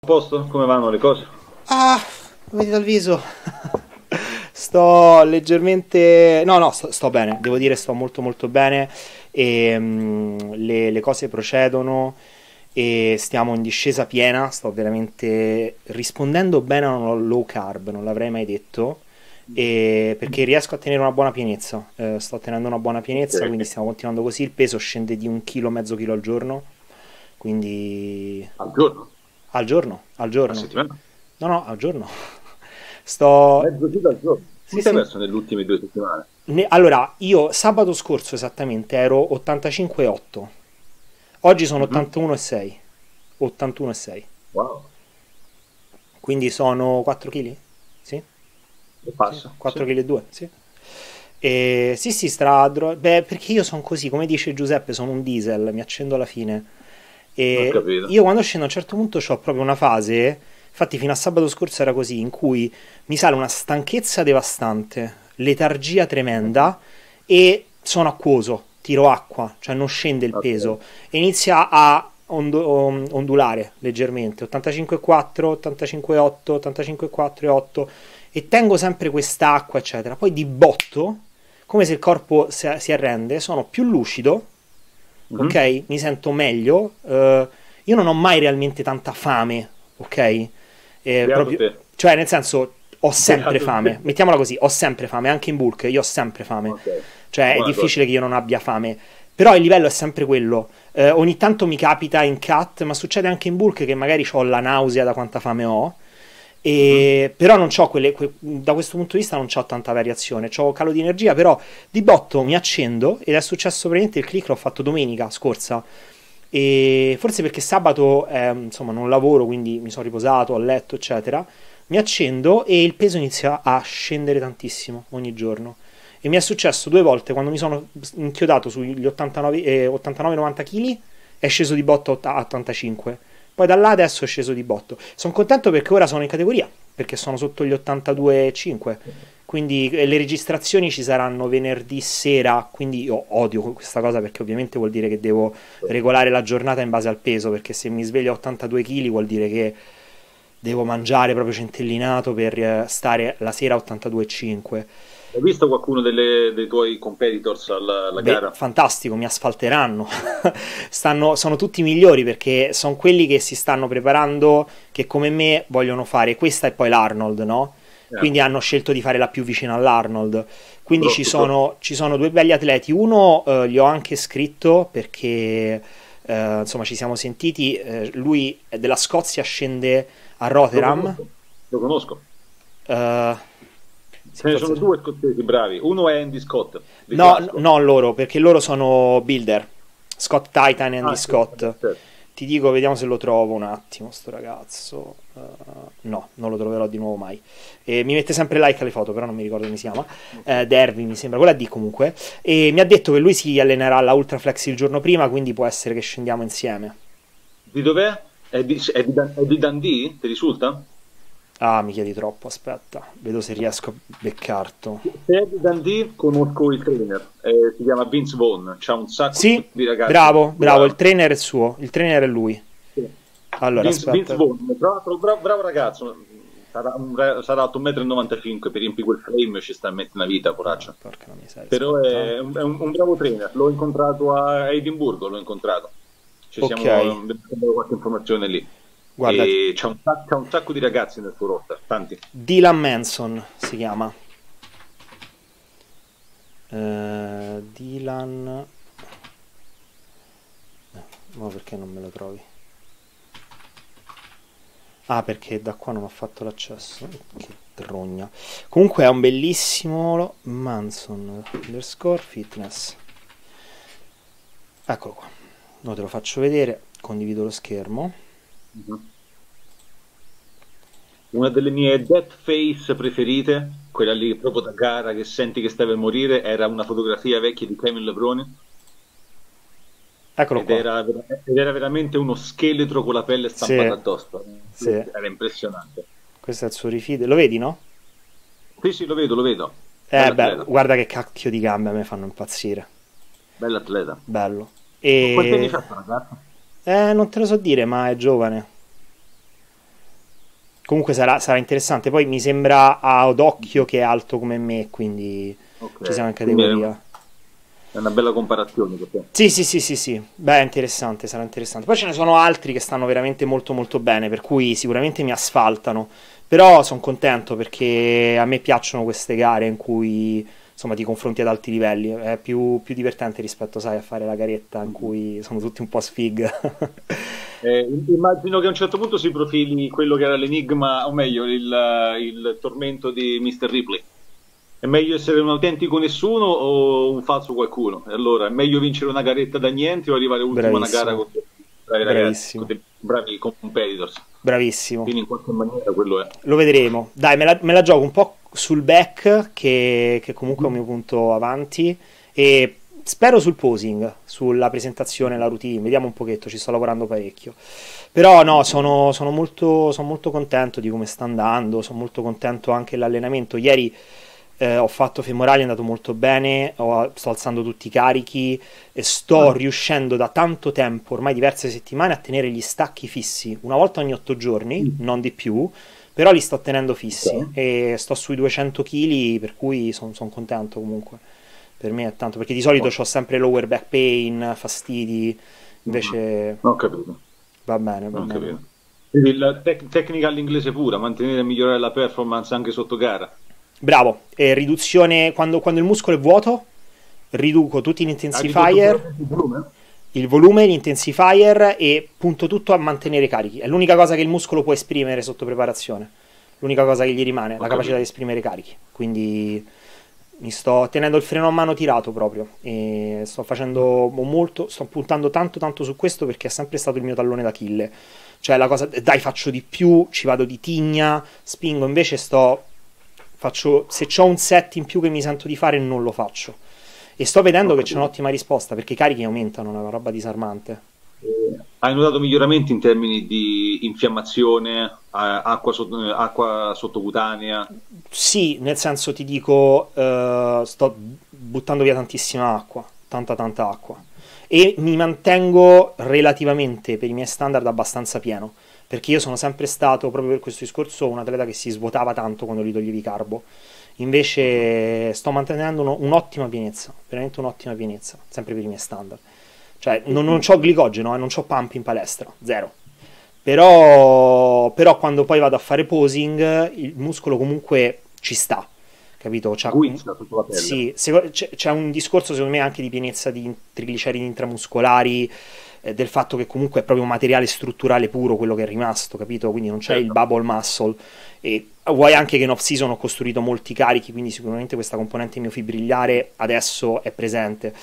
Posto? Come vanno le cose? Ah, vedi dal viso. Sto leggermente... No, no, sto bene, devo dire sto molto molto bene e le cose procedono e stiamo in discesa piena, sto veramente rispondendo bene a una low carb, non l'avrei mai detto, perché riesco a tenere una buona pienezza, sto tenendo una buona pienezza, quindi Ok. stiamo continuando così, il peso scende di un chilo, mezzo chilo al giorno, quindi Al giorno? al A giorno. settimana? No, no, al giorno. Sto... Mezzo chilo al giorno? Sì, Come sei sì. perso nelle ultime 2 settimane? Allora, io sabato scorso esattamente ero 85,8. Oggi sono Mhm. 81,6. 81,6. Wow, Quindi sono 4 kg? Sì? e Sì, passa, sì. 4 kg e 2, sì. E sì, sì, stradro. Beh, perché io sono così, come dice Giuseppe, sono un diesel, mi accendo alla fine. Ho E capito. io quando scendo a un certo punto ho proprio una fase, infatti fino a sabato scorso era così, in cui mi sale una stanchezza devastante, letargia tremenda e sono acquoso, tiro acqua, cioè non scende il Ok. peso e inizia a ondulare leggermente, 85,4, 85,8, 85,4,8 e tengo sempre quest'acqua, eccetera. Poi di botto, come se il corpo si arrende, sono più lucido, Mhm. ok? Mi sento meglio. Io non ho mai realmente tanta fame, ok? Beato Proprio, te. cioè, nel senso, ho sempre Beato te. fame. Mettiamola così, ho sempre fame, anche in bulk, io ho sempre fame. Ok, Cioè, è buona cosa. difficile che io non abbia fame. Però il livello è sempre quello. Ogni tanto mi capita in cut, ma succede anche in bulk che magari ho la nausea da quanta fame ho. Mhm. Però non c'ho da questo punto di vista non c'ho tanta variazione. C'ho calo di energia, però di botto mi accendo ed è successo praticamente il click l'ho fatto domenica scorsa. E forse perché sabato insomma non lavoro, quindi mi sono riposato, ho letto, eccetera. Mi accendo e il peso inizia a scendere tantissimo ogni giorno. E mi è successo 2 volte quando mi sono inchiodato sugli 89-90 kg, è sceso di botto a 85. Poi da là adesso è sceso di botto. Sono contento perché ora sono in categoria, perché sono sotto gli 82,5. Quindi le registrazioni ci saranno venerdì sera, quindi io odio questa cosa perché ovviamente vuol dire che devo regolare la giornata in base al peso, perché se mi sveglio a 82 kg vuol dire che devo mangiare proprio centellinato per stare la sera a 82,5. Hai visto qualcuno dei tuoi competitors alla Beh, gara? fantastico, mi asfalteranno. Sono tutti migliori perché sono quelli che si stanno preparando, che come me vogliono fare questa e poi l'Arnold, no? Quindi hanno scelto di fare la più vicina all'Arnold. Quindi Avrò tutto. ci sono due belli atleti. Uno gli ho anche scritto perché insomma ci siamo sentiti. Lui è della Scozia, scende a Lo Rotterdam. conosco, lo conosco. Eh, sì, Ce ne sono forse. due scozzesi bravi. Uno è Andy Scott di No, Glasgow. no loro, perché loro sono builder. Scott Titan e Andy Ah, sì, vabbè, Scott. certo. Ti dico, vediamo se lo trovo un attimo, sto ragazzo. No, non lo troverò di nuovo mai. Mi mette sempre like alle foto, però non mi ricordo come si chiama. Ok. Derby, mi sembra, quella D comunque. E mi ha detto che lui si allenerà alla Ultraflex il giorno prima, quindi può essere che scendiamo insieme. Di dov'è? È di Dundee? Ti risulta? Ah, mi chiedi troppo, aspetta. Vedo se riesco a beccarto. Se è di Dundee, conosco il trainer. Si chiama Vince Vaughn. C'ha un sacco Sì, di ragazzi nella bravo, bravo, il sua... trainer è il suo, il trainer è lui. Sì. Allora, Vince aspetta. Vaughn, tra l'altro bravo ragazzo. Sarà alto 1,95 m, per riempire quel frame ci sta a mettere una vita, poraccia. Porca la miseria, Però aspetta. è un bravo trainer. L'ho incontrato a Edimburgo, l'ho incontrato. Ci Ok, siamo abbiamo qualche informazione lì. guarda, E c'ha un sacco di ragazzi nel suo roster, tanti. Dylan Manson si chiama. Dylan... Ma perché non me lo trovi? Ah, perché da qua non ho fatto l'accesso. Che drogna. Comunque è un bellissimo Manson underscore fitness. Eccolo qua. No, te lo faccio vedere. Condivido lo schermo. Mhm. Una delle mie death face preferite, quella lì proprio da gara che senti che stai per morire, era una fotografia vecchia di Kevin Lebroni Eccolo ed qua. era veramente uno scheletro con la pelle stampata Sì, addosso. sì. Era impressionante. Questo è il suo rifide. Lo vedi, no? Sì, sì, lo vedo, lo vedo. Beh, Bell'atleta, guarda che cacchio di gambe a me fanno impazzire. bell'atleta. Bello. Quanti anni E... fa sta ragazza? Non te lo so dire, ma è giovane. Comunque sarà interessante. Poi mi sembra ad occhio che è alto come me, quindi ci siamo in Ok, quindi categoria. è una bella comparazione per te. Sì, sì, sì, sì, sì. Beh, è interessante, sarà interessante. Poi ce ne sono altri che stanno veramente molto molto bene, per cui sicuramente mi asfaltano. Però sono contento perché a me piacciono queste gare in cui insomma ti confronti ad alti livelli. È più divertente rispetto, sai, a fare la garetta in cui sono tutti un po' sfig. Immagino che a un certo punto si profili quello che era l'enigma, o meglio, il tormento di Mr. Ripley. È meglio essere un autentico nessuno o un falso qualcuno? E allora, è meglio vincere una garetta da niente o arrivare ultimo a una gara Bravissimo, con dei bravi ragazzi, con bravissimo, dei bravi competitors? bravissimo. Quindi in qualche maniera quello è. Lo vedremo. Dai, me la gioco un po' sul back, che comunque è un mio punto avanti, e spero sul posing, sulla presentazione, la routine. Vediamo un pochetto, ci sto lavorando parecchio. Però no, sono molto contento di come sta andando, sono molto contento anche dell'allenamento. Ieri ho fatto femorali, è andato molto bene, sto alzando tutti i carichi e sto Ah, riuscendo da tanto tempo, ormai diverse settimane, a tenere gli stacchi fissi, una volta ogni 8 giorni, mm, non di più, però li sto tenendo fissi ok. e sto sui 200 kg, per cui sono contento comunque. Per me è tanto, perché di solito Oh, ho sempre lower back pain, fastidi, mm, invece ho capito, va bene, va ho bene. capito. Quindi la tecnica all'inglese pura, mantenere e migliorare la performance anche sotto gara. Bravo, e riduzione, quando il muscolo è vuoto, riduco tutti gli Hai ridotto intensifier, puramente il volume? il volume, l'intensifier e punto tutto a mantenere carichi. È l'unica cosa che il muscolo può esprimere sotto preparazione. L'unica cosa che gli rimane, Ho la capacità di capito. esprimere carichi. Quindi mi sto tenendo il freno a mano tirato proprio e sto puntando tanto tanto su questo perché è sempre stato il mio tallone d'Achille. Cioè la cosa, dai, faccio di più, ci vado di tigna, spingo, invece se ho un set in più che mi sento di fare non lo faccio. E sto vedendo Ho che c'è capito. un'ottima risposta perché i carichi aumentano, è una roba disarmante. Hai notato miglioramenti in termini di infiammazione, acqua sottocutanea? Sì, nel senso ti dico, sto buttando via tantissima acqua, tanta tanta acqua. E mi mantengo relativamente per i miei standard abbastanza pieno, perché io sono sempre stato, proprio per questo discorso, un atleta che si svuotava tanto quando gli toglievi carbo. Mhm. Invece sto mantenendo un'ottima pienezza, veramente un'ottima pienezza, sempre per i miei standard. Cioè, non ho glicogeno, non ho pump in palestra, zero. Però quando poi vado a fare posing, il muscolo comunque ci sta, capito? Guizza sotto la pelle. Sì, c'è un discorso secondo me anche di pienezza di trigliceridi intramuscolari, del fatto che comunque è proprio un materiale strutturale puro quello che è rimasto, capito? Quindi non c'è il Certo. bubble muscle. E vuoi anche che in off-season ho costruito molti carichi, quindi sicuramente questa componente miofibrillare adesso è presente.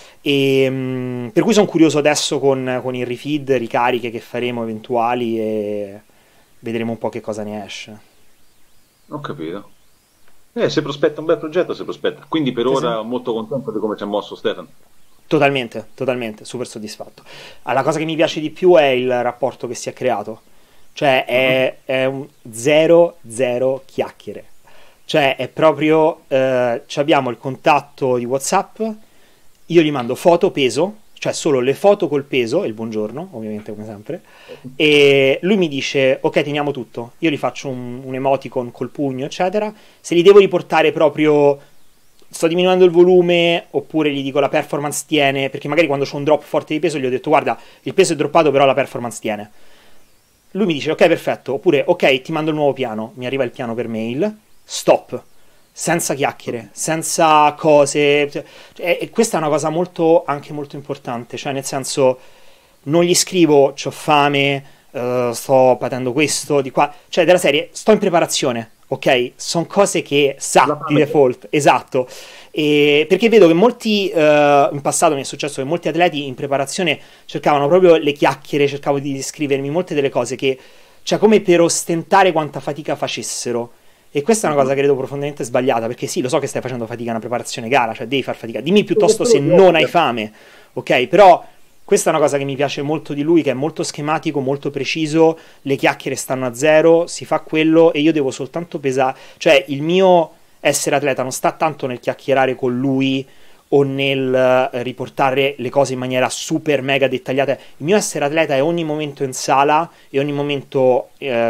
Per cui sono curioso adesso con il refeed, ricariche che faremo eventuali e vedremo un po' che cosa ne esce. Ho capito. Si prospetta un bel progetto, si prospetta. Quindi per Sì, sì. ora molto contento di come ci ha mosso Stefano. Totalmente, totalmente, super soddisfatto. La cosa che mi piace di più è il rapporto che si è creato. Cioè Mhm. è un 0-0 chiacchiere. Cioè è proprio, ci abbiamo il contatto di WhatsApp, io gli mando foto peso, cioè solo le foto col peso e il buongiorno, ovviamente come sempre, e lui mi dice ok teniamo tutto, io gli faccio un emoticon col pugno eccetera, se li devo riportare proprio sto diminuendo il volume oppure gli dico la performance tiene, perché magari quando c'ho un drop forte di peso gli ho detto guarda il peso è droppato però la performance tiene. Lui mi dice ok perfetto, oppure ok ti mando il nuovo piano, mi arriva il piano per mail, stop, senza chiacchiere, senza cose. E questa è una cosa molto, anche molto importante, cioè nel senso non gli scrivo c'ho fame, sto patendo questo, di qua, cioè della serie sto in preparazione, ok? Sono cose che La sa di fame c'è. default, esatto. Perché vedo che molti, in passato mi è successo che molti atleti in preparazione cercavano proprio le chiacchiere, cercavo di descrivermi molte delle cose che, cioè come per ostentare quanta fatica facessero. E questa è una cosa Mhm. che credo profondamente sbagliata, perché sì, lo so che stai facendo fatica a una preparazione gara, cioè devi far fatica. Dimmi Che piuttosto se solo ti non hai obbliga. fame, ok? Però questa è una cosa che mi piace molto di lui, che è molto schematico, molto preciso, le chiacchiere stanno a zero, si fa quello e io devo soltanto pesare, cioè il mio essere atleta non sta tanto nel chiacchierare con lui o nel riportare le cose in maniera super mega dettagliata. Il mio essere atleta è ogni momento in sala e ogni momento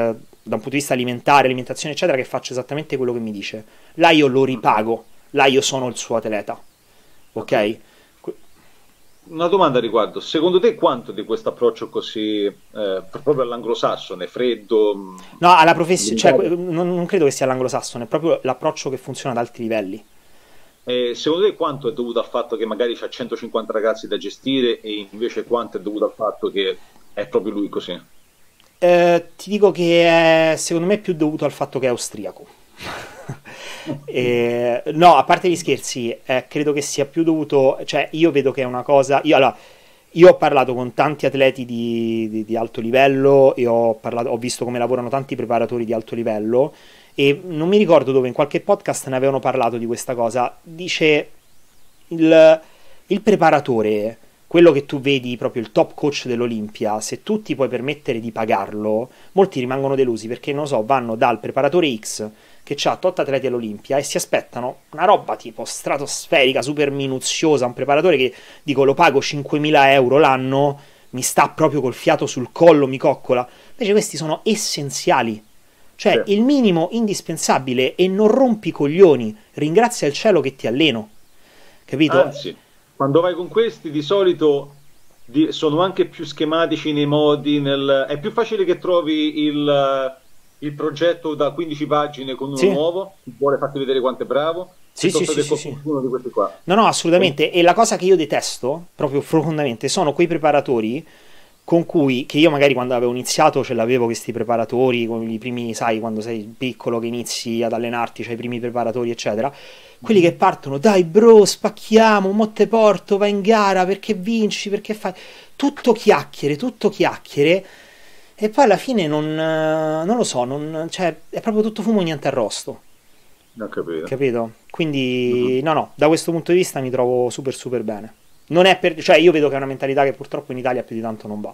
da un punto di vista alimentare, alimentazione eccetera, che faccio esattamente quello che mi dice. Là io lo ripago, là io sono il suo atleta, ok? Una domanda a riguardo, secondo te quanto di questo approccio così, proprio all'anglosassone, freddo, No, alla professione, cioè, limitato, non credo che sia l'anglosassone, è proprio l'approccio che funziona ad alti livelli. secondo te quanto è dovuto al fatto che magari c'ha 150 ragazzi da gestire e invece quanto è dovuto al fatto che è proprio lui così? Ti dico che secondo me è più dovuto al fatto che è austriaco. No, a parte gli scherzi, credo che sia più dovuto, cioè io vedo che è una cosa, io ho parlato con tanti atleti di alto livello e ho visto come lavorano tanti preparatori di alto livello e non mi ricordo dove, in qualche podcast ne avevano parlato di questa cosa. Dice il preparatore, quello che tu vedi proprio il top coach dell'Olimpia, se tu ti puoi permettere di pagarlo, molti rimangono delusi perché non lo so, vanno dal preparatore X che ha tot atleti all'Olimpia e si aspettano una roba tipo stratosferica, super minuziosa, un preparatore che dico lo pago 5.000 euro l'anno, mi sta proprio col fiato sul collo, mi coccola. Invece questi sono essenziali, Sì. cioè il minimo indispensabile, e non rompi i coglioni, ringrazia il cielo che ti alleno, capito? Anzi, quando vai con questi di solito sono anche più schematici nei modi, è più facile che trovi il progetto da 15 pagine con uno Sì, nuovo, che vuole farti vedere quanto è bravo, sì, sì, piuttosto sì, che sì, con sì. uno di questi qua. No, no, E- assolutamente. E la cosa che io detesto, proprio profondamente, sono quei preparatori con cui, che io magari quando avevo iniziato ce l'avevo questi preparatori, con i primi, sai, quando sei piccolo che inizi ad allenarti, c'hai i primi preparatori, eccetera. Quelli che partono, dai bro, spacchiamo, mo te porto, vai in gara, perché vinci, perché fai... tutto chiacchiere, e poi alla fine non lo so, cioè, è proprio tutto fumo e niente arrosto. Ho capito. Capito? Mhm. Quindi, no, no, da questo punto di vista mi trovo super, super bene. Non è per, cioè, io vedo che è una mentalità che purtroppo in Italia più di tanto non va.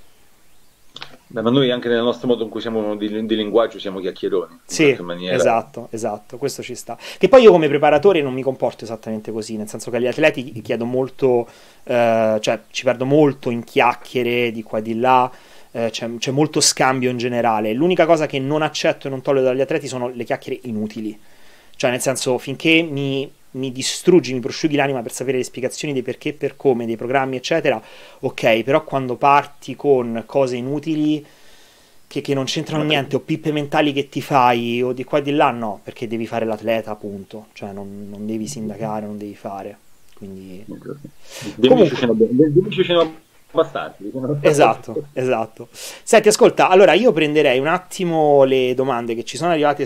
Beh, ma noi anche nel nostro modo in cui siamo di linguaggio siamo chiacchieroni, in Sì, qualche maniera. esatto, esatto, questo ci sta. Che poi io come preparatore non mi comporto esattamente così, nel senso che agli atleti chiedo molto, cioè ci perdo molto in chiacchiere di qua e di là, c'è molto scambio in generale. L'unica cosa che non accetto e non tollero dagli atleti sono le chiacchiere inutili. Cioè, nel senso, finché mi distruggi, mi prosciughi l'anima per sapere le spiegazioni dei perché, per come, dei programmi, eccetera, ok, però quando parti con cose inutili che non c'entrano Ma che- niente, o pippe mentali che ti fai, o di qua e di là, no, perché devi fare l'atleta, appunto. Cioè, non devi sindacare, non devi fare. Quindi... Di amici Comunque, ce ne abbiamo, di amici ce ne abbiamo abbastanti. esatto, esatto. Senti, ascolta, allora io prenderei un attimo le domande che ci sono arrivate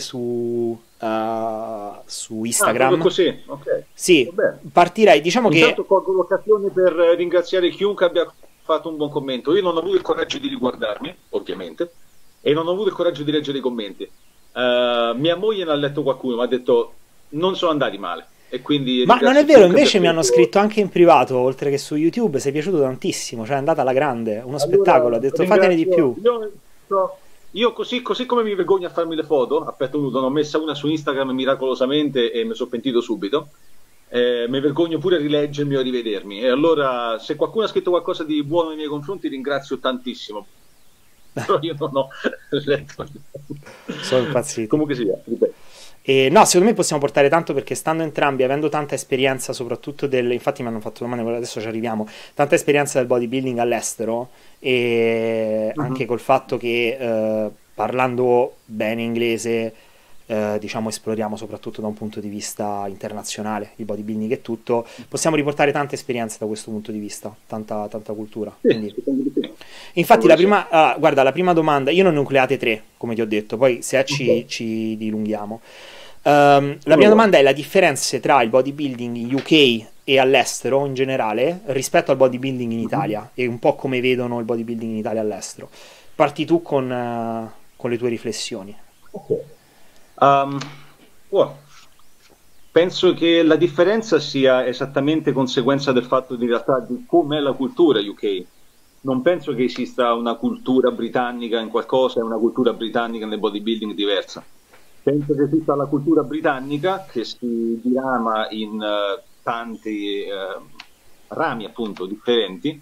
su Ah, proprio Instagram. così, ok. Sì, Vabbè. partirei, diciamo che... Intanto colgo l'occasione per ringraziare chiunque abbia fatto un buon commento. Io non ho avuto il coraggio di riguardarmi, ovviamente, e non ho avuto il coraggio di leggere i commenti. Mia moglie ne ha letto qualcuno, mi ha detto non sono andati male. E quindi Ma non è ringrazio vero, chiunque abbia invece mi hanno scritto. scritto anche in privato, oltre che su YouTube, sei piaciuto tantissimo, cioè è andata alla grande, uno spettacolo, Allora, ha detto fatene di ringrazio. più. Io così come mi vergogno a farmi le foto, aspetta, ne ho messa una su Instagram miracolosamente e mi sono pentito subito. Mi vergogno pure a rileggermi o a rivedermi. E allora, se qualcuno ha scritto qualcosa di buono nei miei confronti, ringrazio tantissimo. Però io non ho letto. Sono impazziti. Comunque sia, ripeto. E no, secondo me possiamo portare tanto perché stando entrambi, avendo tanta esperienza, soprattutto infatti mi hanno fatto domande, adesso ci arriviamo, tanta esperienza del bodybuilding all'estero e anche Mhm. col fatto che parlando bene inglese, diciamo esploriamo soprattutto da un punto di vista internazionale, il bodybuilding e tutto, possiamo riportare tante esperienze da questo punto di vista, tanta cultura. Sì, Quindi secondo di sì. infatti, Quello che sia. guarda, la prima domanda, io ne ho nucleate tre, come ti ho detto, poi se Ok, ci dilunghiamo. La come prima vuoi. domanda è la differenza tra il bodybuilding in UK e all'estero in generale rispetto al bodybuilding in Mhm. Italia e un po' come vedono il bodybuilding in Italia all'estero. Parti tu con le tue riflessioni. Ok. Um, wow. Penso che la differenza sia esattamente conseguenza del fatto di, in realtà di com'è la cultura UK. Non penso che esista una cultura britannica in qualcosa e una cultura britannica nel bodybuilding diversa. Penso che esista la cultura britannica che si dirama in tanti rami appunto differenti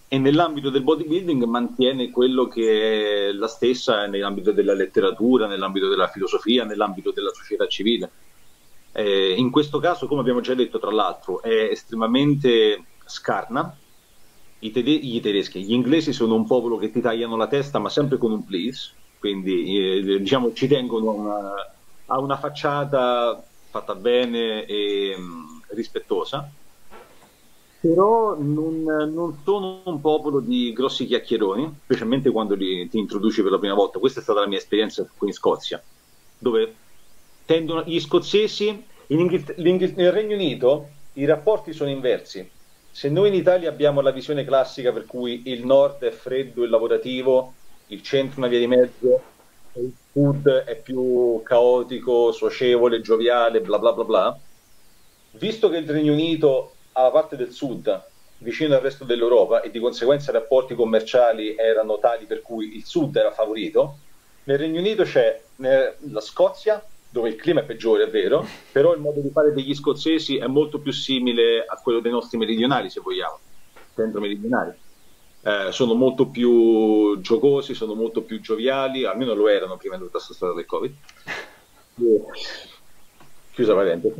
e nell'ambito del bodybuilding mantiene quello che è la stessa nell'ambito della letteratura, nell'ambito della filosofia, nell'ambito della società civile. In questo caso, come abbiamo già detto, tra l'altro, è estremamente scarna. I tedeschi, gli inglesi sono un popolo che ti tagliano la testa, ma sempre con un please, quindi diciamo ci tengono a una facciata fatta bene e rispettosa, però non sono un popolo di grossi chiacchieroni, specialmente quando ti introduci per la prima volta. Questa è stata la mia esperienza qui in Scozia, dove tendono gli scozzesi, nel Regno Unito i rapporti sono inversi. Se noi in Italia abbiamo la visione classica per cui il nord è freddo e lavorativo, il centro è una via di mezzo, e il sud è più caotico, socievole, gioviale, bla bla bla bla, visto che il Regno Unito ha la parte del sud vicino al resto dell'Europa e di conseguenza i rapporti commerciali erano tali per cui il sud era favorito, nel Regno Unito c'è la Scozia, dove il clima è peggiore, è vero, però il modo di fare degli scozzesi è molto più simile a quello dei nostri meridionali, se vogliamo, centro-meridionali. Sono molto più giocosi, sono molto più gioviali, almeno lo erano prima di tutta questa storia del Covid. Chiusa parentesi.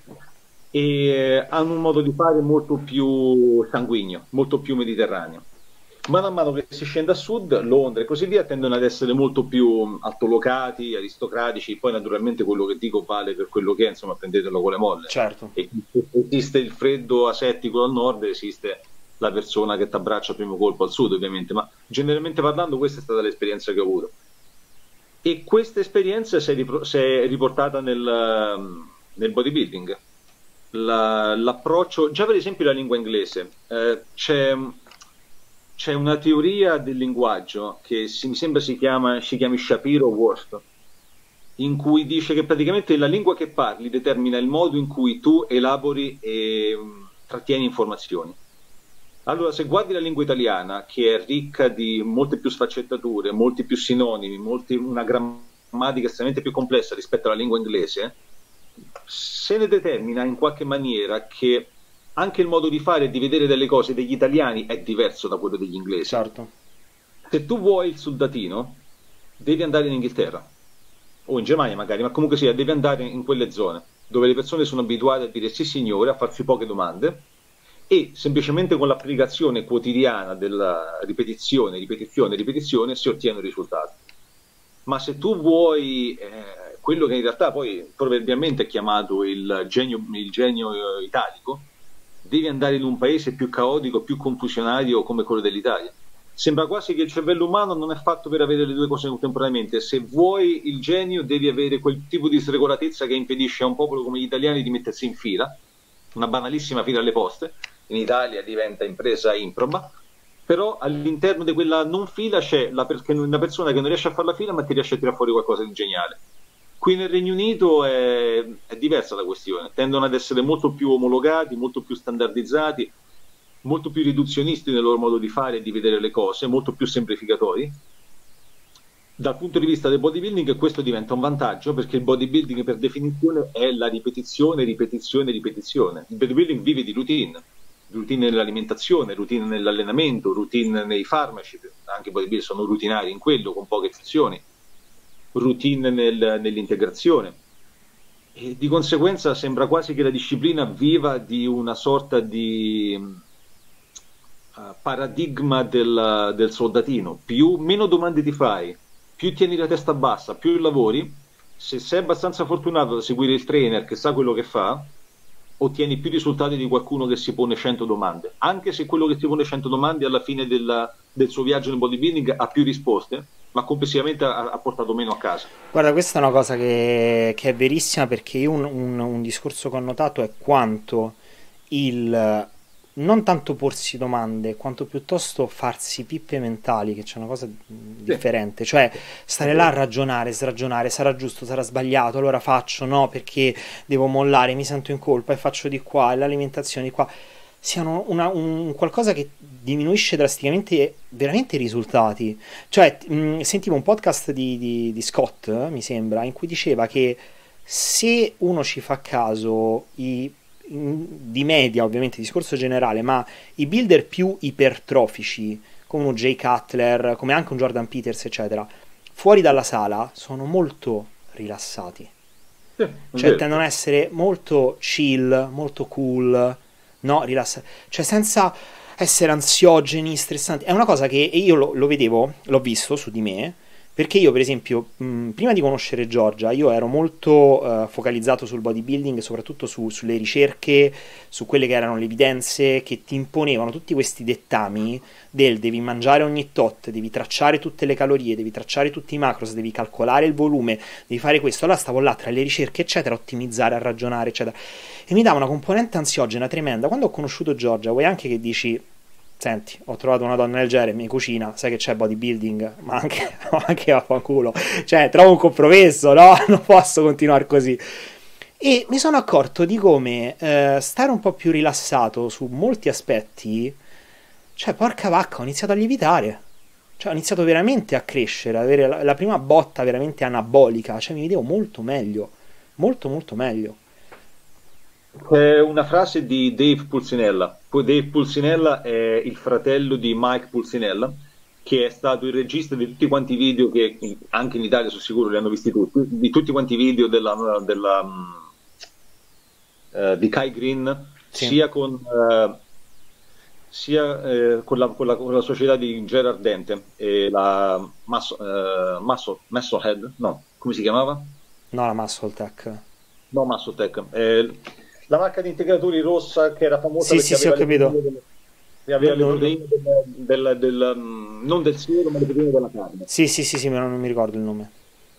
E hanno un modo di fare molto più sanguigno, molto più mediterraneo. Mano a mano che si scende a sud, Londra e così via, tendono ad essere molto più altolocati, aristocratici. Poi naturalmente quello che dico vale per quello che è, insomma, prendetelo con le molle. Certo. Esiste il freddo asettico al nord, esiste la persona che ti abbraccia al primo colpo al sud, ovviamente, ma generalmente parlando questa è stata l'esperienza che ho avuto. E questa esperienza si è riportata nel bodybuilding. L'approccio, già per esempio la lingua inglese, c'è una teoria del linguaggio che mi sembra si chiami Shapiro-Worth, in cui dice che praticamente la lingua che parli determina il modo in cui tu elabori e trattieni informazioni. Allora, se guardi la lingua italiana, che è ricca di molte più sfaccettature, molti più sinonimi, una grammatica estremamente più complessa rispetto alla lingua inglese, se ne determina in qualche maniera che anche il modo di fare e di vedere delle cose degli italiani è diverso da quello degli inglesi. Certo. Se tu vuoi il soldatino, devi andare in Inghilterra o in Germania magari, ma comunque sia, devi andare in quelle zone dove le persone sono abituate a dire sì signore, a farsi poche domande e semplicemente con l'applicazione quotidiana della ripetizione, ripetizione, ripetizione si ottiene il risultato. Ma se tu vuoi quello che in realtà poi proverbialmente è chiamato il genio italico, devi andare in un paese più caotico, più confusionario come quello dell'Italia. Sembra quasi che il cervello umano non è fatto per avere le due cose contemporaneamente. Se vuoi il genio devi avere quel tipo di sregolatezza che impedisce a un popolo come gli italiani di mettersi in fila, una banalissima fila alle poste. In Italia diventa impresa improba, però all'interno di quella non fila c'è una persona che non riesce a fare la fila ma ti riesce a tirare fuori qualcosa di geniale. Qui nel Regno Unito è diversa la questione, tendono ad essere molto più omologati, molto più standardizzati, molto più riduzionisti nel loro modo di fare e di vedere le cose, molto più semplificatori. Dal punto di vista del bodybuilding questo diventa un vantaggio perché il bodybuilding per definizione è la ripetizione, ripetizione, ripetizione. Il bodybuilding vive di routine nell'alimentazione, routine nell'allenamento, routine nei farmaci, anche i bodybuilder sono routinari in quello, con poche eccezioni, routine nell'integrazione. E di conseguenza sembra quasi che la disciplina viva di una sorta di paradigma del soldatino. Meno domande ti fai, più tieni la testa bassa, più lavori. Se sei abbastanza fortunato da seguire il trainer che sa quello che fa, ottieni più risultati di qualcuno che si pone 100 domande, anche se quello che si pone 100 domande alla fine del suo viaggio nel bodybuilding ha più risposte, ma complessivamente ha portato meno a casa. Guarda, questa è una cosa che è verissima, perché io un discorso che ho notato è quanto il non tanto porsi domande, quanto piuttosto farsi pippe mentali, che c'è una cosa differente, cioè stare là a ragionare, sragionare, sarà giusto, sarà sbagliato, allora faccio, no, perché devo mollare, mi sento in colpa e faccio di qua, e l'alimentazione di qua, siano un qualcosa che diminuisce drasticamente veramente i risultati. Cioè, sentivo un podcast di Scott, mi sembra, in cui diceva che se uno ci fa caso, di media, ovviamente, discorso generale, ma i builder più ipertrofici, come uno Jay Cutler, come anche un Jordan Peters, eccetera, fuori dalla sala sono molto rilassati. Cioè tendono ad essere molto chill, molto cool, no, rilassati, cioè senza essere ansiogeni, stressanti. È una cosa che io lo vedevo, l'ho visto su di me, perché io per esempio, prima di conoscere Giorgia, io ero molto focalizzato sul bodybuilding, soprattutto sulle ricerche, su quelle che erano le evidenze che ti imponevano tutti questi dettami del devi mangiare ogni tot, devi tracciare tutte le calorie, devi tracciare tutti i macros, devi calcolare il volume, devi fare questo. Allora stavo là tra le ricerche, eccetera, a ottimizzare, a ragionare, eccetera. E mi dava una componente ansiogena tremenda. Quando ho conosciuto Giorgia, vuoi anche che dici... Senti, ho trovato una donna del genere, mi cucina, sai che c'è bodybuilding, ma anche vaffanculo. Cioè, trovo un compromesso, no? Non posso continuare così. E mi sono accorto di come stare un po' più rilassato su molti aspetti, cioè, porca vacca, ho iniziato a lievitare. Cioè, ho iniziato veramente a crescere, ad avere la prima botta veramente anabolica. Cioè, mi vedevo molto meglio. Molto, molto meglio. C'è una frase di Dave Pulcinella. Poi Dave Pulcinella è il fratello di Mike Pulcinella, che è stato il regista di tutti quanti i video che anche in Italia sono sicuro li hanno visti tutti, di tutti quanti i video di Kai Green, Sì. sia con la società di Gerard Dente e la Musclehead, no, come si chiamava? No, la Muscle Tech. No, Massotech. La marca di integratori rossa che era famosa Sì, perché sì, sì, ho capito. aveva le Non- proteine non del siero, ma le proteine della carne. Sì, sì, sì, sì, ma non mi ricordo il nome.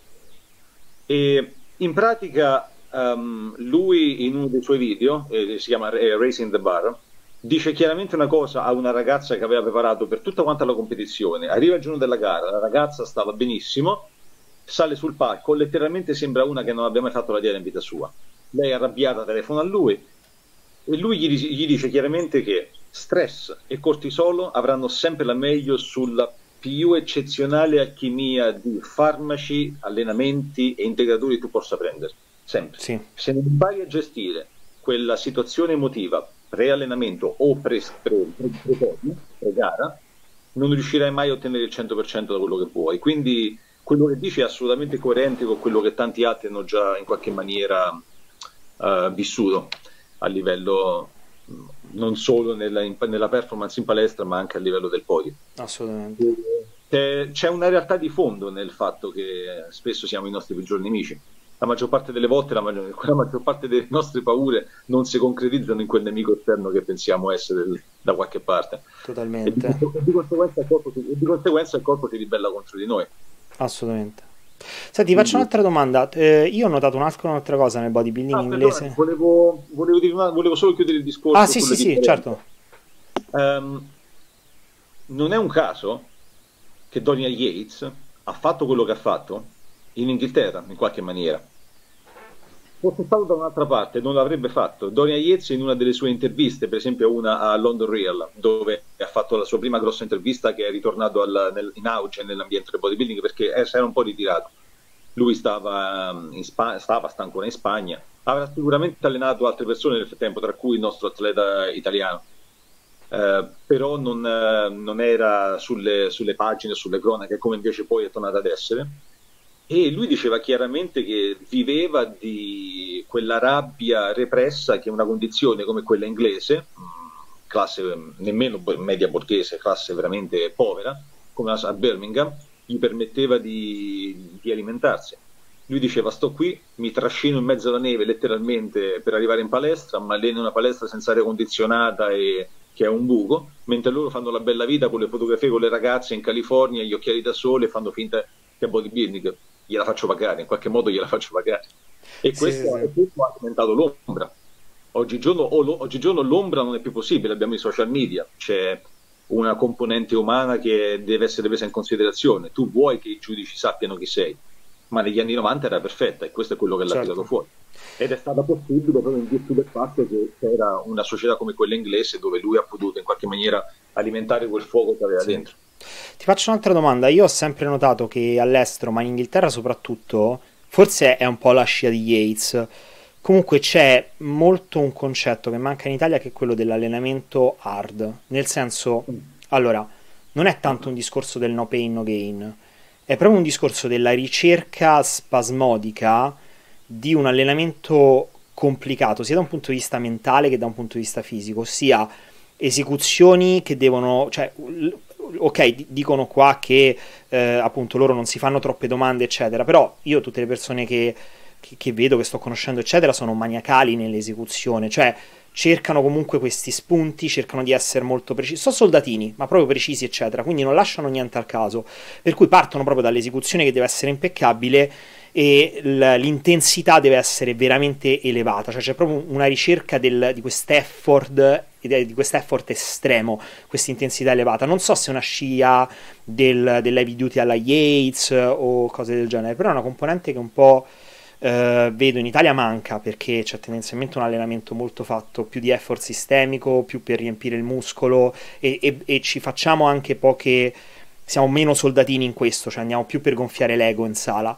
E in pratica lui in uno dei suoi video, si chiama Racing the Bar, dice chiaramente una cosa a una ragazza che aveva preparato per tutta quanta la competizione. Arriva il giorno della gara, la ragazza stava benissimo, sale sul palco, letteralmente sembra una che non abbia mai fatto la dieta in vita sua. Lei è arrabbiata, telefona a lui e lui gli dice chiaramente che stress e cortisolo avranno sempre la meglio sulla più eccezionale alchimia di farmaci, allenamenti e integratori tu possa prendere. Sempre. Sì, Se non impari a gestire quella situazione emotiva pre-allenamento o pre-gara, non riuscirai mai a ottenere il 100% da quello che vuoi. Quindi quello che dici è assolutamente coerente con quello che tanti altri hanno già in qualche maniera vissuto a livello non solo nella performance in palestra, ma anche a livello del podio. assolutamente. C'è una realtà di fondo nel fatto che spesso siamo i nostri peggiori nemici. La maggior parte delle volte, la maggior parte delle nostre paure non si concretizzano in quel nemico esterno che pensiamo essere da qualche parte. E Totalmente. di conseguenza il corpo si ribella contro di noi. Assolutamente. Senti, ti faccio Quindi, un'altra domanda. Io ho notato un'altra cosa nel bodybuilding perdona, inglese. volevo solo chiudere il Ah, discorso sì, sulle sì, sì, differenze. certo. Non è un caso che Dorian Yates ha fatto quello che ha fatto in Inghilterra, in qualche maniera. Fosse stato da un'altra parte, non l'avrebbe fatto. Dorian Yates in una delle sue interviste, per esempio una a London Real, dove ha fatto la sua prima grossa intervista, che è ritornato in auge nell'ambiente del bodybuilding perché era un po' ritirato. Lui stava sta ancora in Spagna, avrà sicuramente allenato altre persone nel frattempo, tra cui il nostro atleta italiano. Però non era sulle pagine, sulle cronache, come invece poi è tornato ad essere. E lui diceva chiaramente che viveva di quella rabbia repressa che una condizione come quella inglese, classe nemmeno media borghese, classe veramente povera, come a Birmingham, gli permetteva di alimentarsi. Lui diceva: sto qui, mi trascino in mezzo alla neve letteralmente per arrivare in palestra, ma alleno una palestra senza aria condizionata e che è un buco, mentre loro fanno la bella vita con le fotografie con le ragazze in California, gli occhiali da sole, e fanno finta che è bodybuilding. Gliela faccio pagare, in qualche modo gliela faccio pagare. E Sì, sì, sì. questo ha aumentato l'ombra. Oggigiorno l'ombra non è più possibile, abbiamo i social media, c'è una componente umana che deve essere presa in considerazione. Tu vuoi che i giudici sappiano chi sei, ma negli anni 90 era perfetta e questo è quello che l'ha tirato Certo. fuori. Ed è stata possibile proprio in virtù del fatto che c'era una società come quella inglese dove lui ha potuto in qualche maniera alimentare quel fuoco che aveva Sì. dentro. Ti faccio un'altra domanda. Io ho sempre notato che all'estero, ma in Inghilterra soprattutto, forse è un po' la scia di Yates, Comunque c'è molto un concetto che manca in Italia, che è quello dell'allenamento hard, nel senso, allora, non è tanto un discorso del no pain no gain, è proprio un discorso della ricerca spasmodica di un allenamento complicato, sia da un punto di vista mentale che da un punto di vista fisico, ossia esecuzioni che devono, cioè, ok, dicono qua che appunto loro non si fanno troppe domande, eccetera, però io tutte le persone che vedo, che sto conoscendo, eccetera, sono maniacali nell'esecuzione, cioè cercano comunque questi spunti, cercano di essere molto precisi, sono soldatini, ma proprio precisi, eccetera, quindi non lasciano niente al caso, per cui partono proprio dall'esecuzione che deve essere impeccabile e l'intensità deve essere veramente elevata, cioè c'è proprio una ricerca di quest'effort, di quest'effort estremo, questa intensità elevata. Non so se è una scia dell'heavy duty alla Yates o cose del genere, però è una componente che un po' vedo in Italia manca, perché c'è tendenzialmente un allenamento molto fatto più di effort sistemico, più per riempire il muscolo e ci facciamo anche poche, siamo meno soldatini in questo, cioè andiamo più per gonfiare l'ego in sala.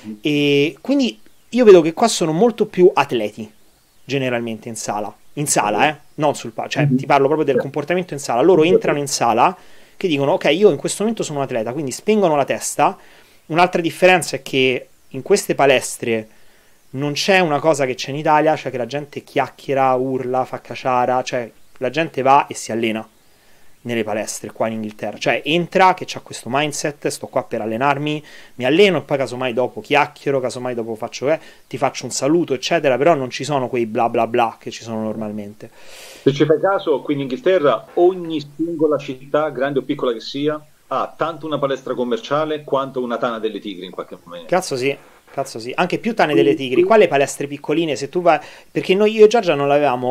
E quindi io vedo che qua sono molto più atleti generalmente in sala, non sul palco, cioè ti parlo proprio del comportamento in sala. Loro entrano in sala che dicono ok, io in questo momento sono un atleta, quindi spengono la testa. Un'altra differenza è che in queste palestre non c'è una cosa che c'è in Italia, cioè che la gente chiacchiera, urla, fa caciara, cioè la gente va e si allena nelle palestre qua in Inghilterra, cioè entra che c'ha questo mindset, sto qua per allenarmi, mi alleno e poi casomai dopo chiacchiero, casomai dopo faccio ti faccio un saluto, eccetera, però non ci sono quei bla bla bla che ci sono normalmente. Se ci fai caso, qui in Inghilterra ogni singola città, grande o piccola che sia, ha tanto una palestra commerciale quanto una tana delle tigri in qualche momento. Cazzo sì, anche più tane delle tigri. Qua le palestre piccoline, se tu vai, perché noi, io e Giorgia non l'avevamo,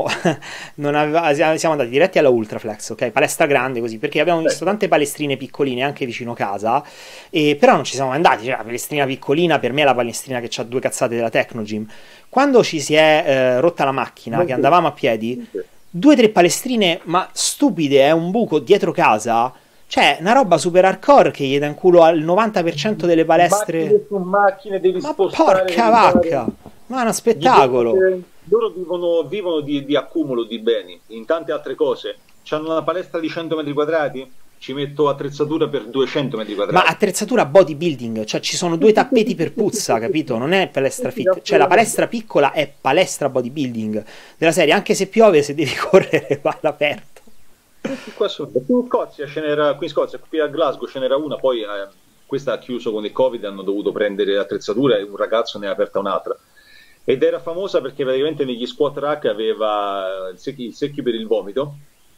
siamo andati diretti alla Ultraflex, ok? Palestra grande così, perché abbiamo visto tante palestrine piccoline anche vicino casa, però non ci siamo andati, cioè la palestrina piccolina per me è la palestrina che ha due cazzate della Technogym. Quando ci si è rotta la macchina, che andavamo a piedi, 2 o 3 palestrine, ma stupide, è un buco dietro casa. Cioè, una roba super hardcore che gli dà in culo al 90% delle palestre. Macchine su macchine, devi Ma spostare. porca vacca! Ma è uno spettacolo! Loro vivono di accumulo di beni, in tante altre cose. C'hanno una palestra di 100 metri quadrati, ci metto attrezzatura per 200 metri quadrati. Ma attrezzatura bodybuilding, cioè ci sono 2 tappeti per puzza, capito? Non è palestra fit. Cioè la palestra piccola è palestra bodybuilding. Della serie, anche se piove, se devi correre, va all'aperto. Qua in Scozia ce n'era, qui in Scozia, qui a Glasgow ce n'era una, poi questa ha chiuso con il Covid, hanno dovuto prendere attrezzatura e un ragazzo ne ha aperta un'altra. Ed era famosa perché praticamente negli squat rack aveva il secchio per il vomito,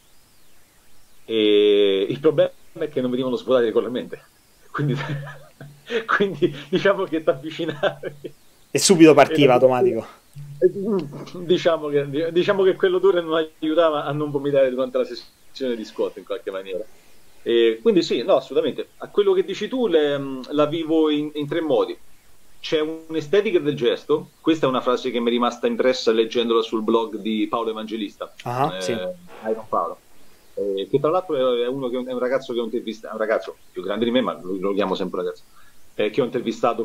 e il problema è che non venivano svuotati regolarmente. Quindi, quindi diciamo che ti avvicinavi. E subito partiva automatico. Diciamo che quell'odore non aiutava a non vomitare durante la sessione di squat in qualche maniera. Quindi sì, no, assolutamente. A quello che dici tu la vivo in 3 modi. C'è un'estetica del gesto, questa è una frase che mi è rimasta impressa leggendola sul blog di Paolo Evangelista, Sì. Iron Paolo, che tra l'altro è è un ragazzo che ho intervistato, un ragazzo più grande di me, ma lo chiamo sempre ragazzo, che ho intervistato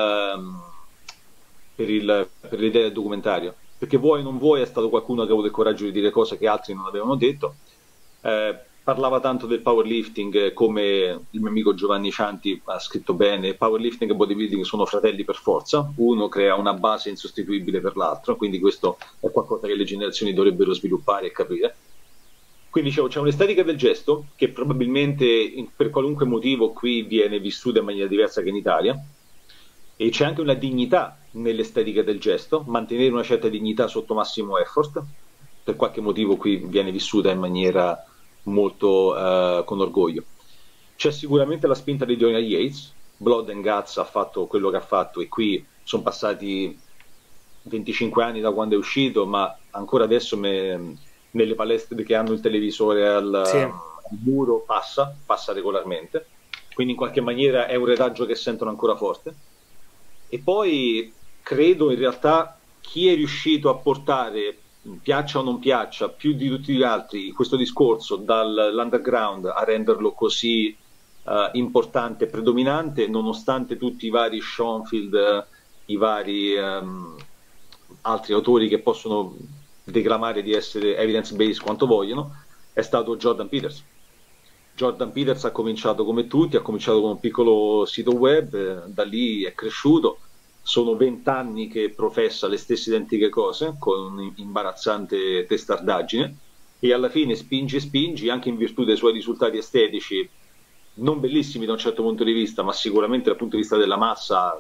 per l'idea del documentario, perché vuoi o non vuoi è stato qualcuno che ha avuto il coraggio di dire cose che altri non avevano detto. Parlava tanto del powerlifting, come il mio amico Giovanni Cianti ha scritto bene: powerlifting e bodybuilding sono fratelli per forza, uno crea una base insostituibile per l'altro, quindi questo è qualcosa che le generazioni dovrebbero sviluppare e capire. Quindi c'è un'estetica del gesto che probabilmente per qualunque motivo qui viene vissuta in maniera diversa che in Italia, e c'è anche una dignità nell'estetica del gesto, mantenere una certa dignità sotto massimo effort, per qualche motivo qui viene vissuta in maniera molto con orgoglio. C'è sicuramente la spinta di Dorian Yates, Blood and Guts ha fatto quello che ha fatto, e qui sono passati 25 anni da quando è uscito, ma ancora adesso nelle palestre che hanno il televisore al muro passa regolarmente, quindi in qualche maniera è un retaggio che sentono ancora forte. E poi credo in realtà chi è riuscito a portare, piaccia o non piaccia, più di tutti gli altri questo discorso dall'underground a renderlo così importante e predominante, nonostante tutti i vari Schoenfield, i vari altri autori che possono declamare di essere evidence-based quanto vogliono, è stato Jordan Peters. Jordan Peters ha cominciato come tutti, ha cominciato con un piccolo sito web, da lì è cresciuto, sono 20 anni che professa le stesse identiche cose, con imbarazzante testardaggine, e alla fine spingi, anche in virtù dei suoi risultati estetici, non bellissimi da un certo punto di vista, ma sicuramente dal punto di vista della massa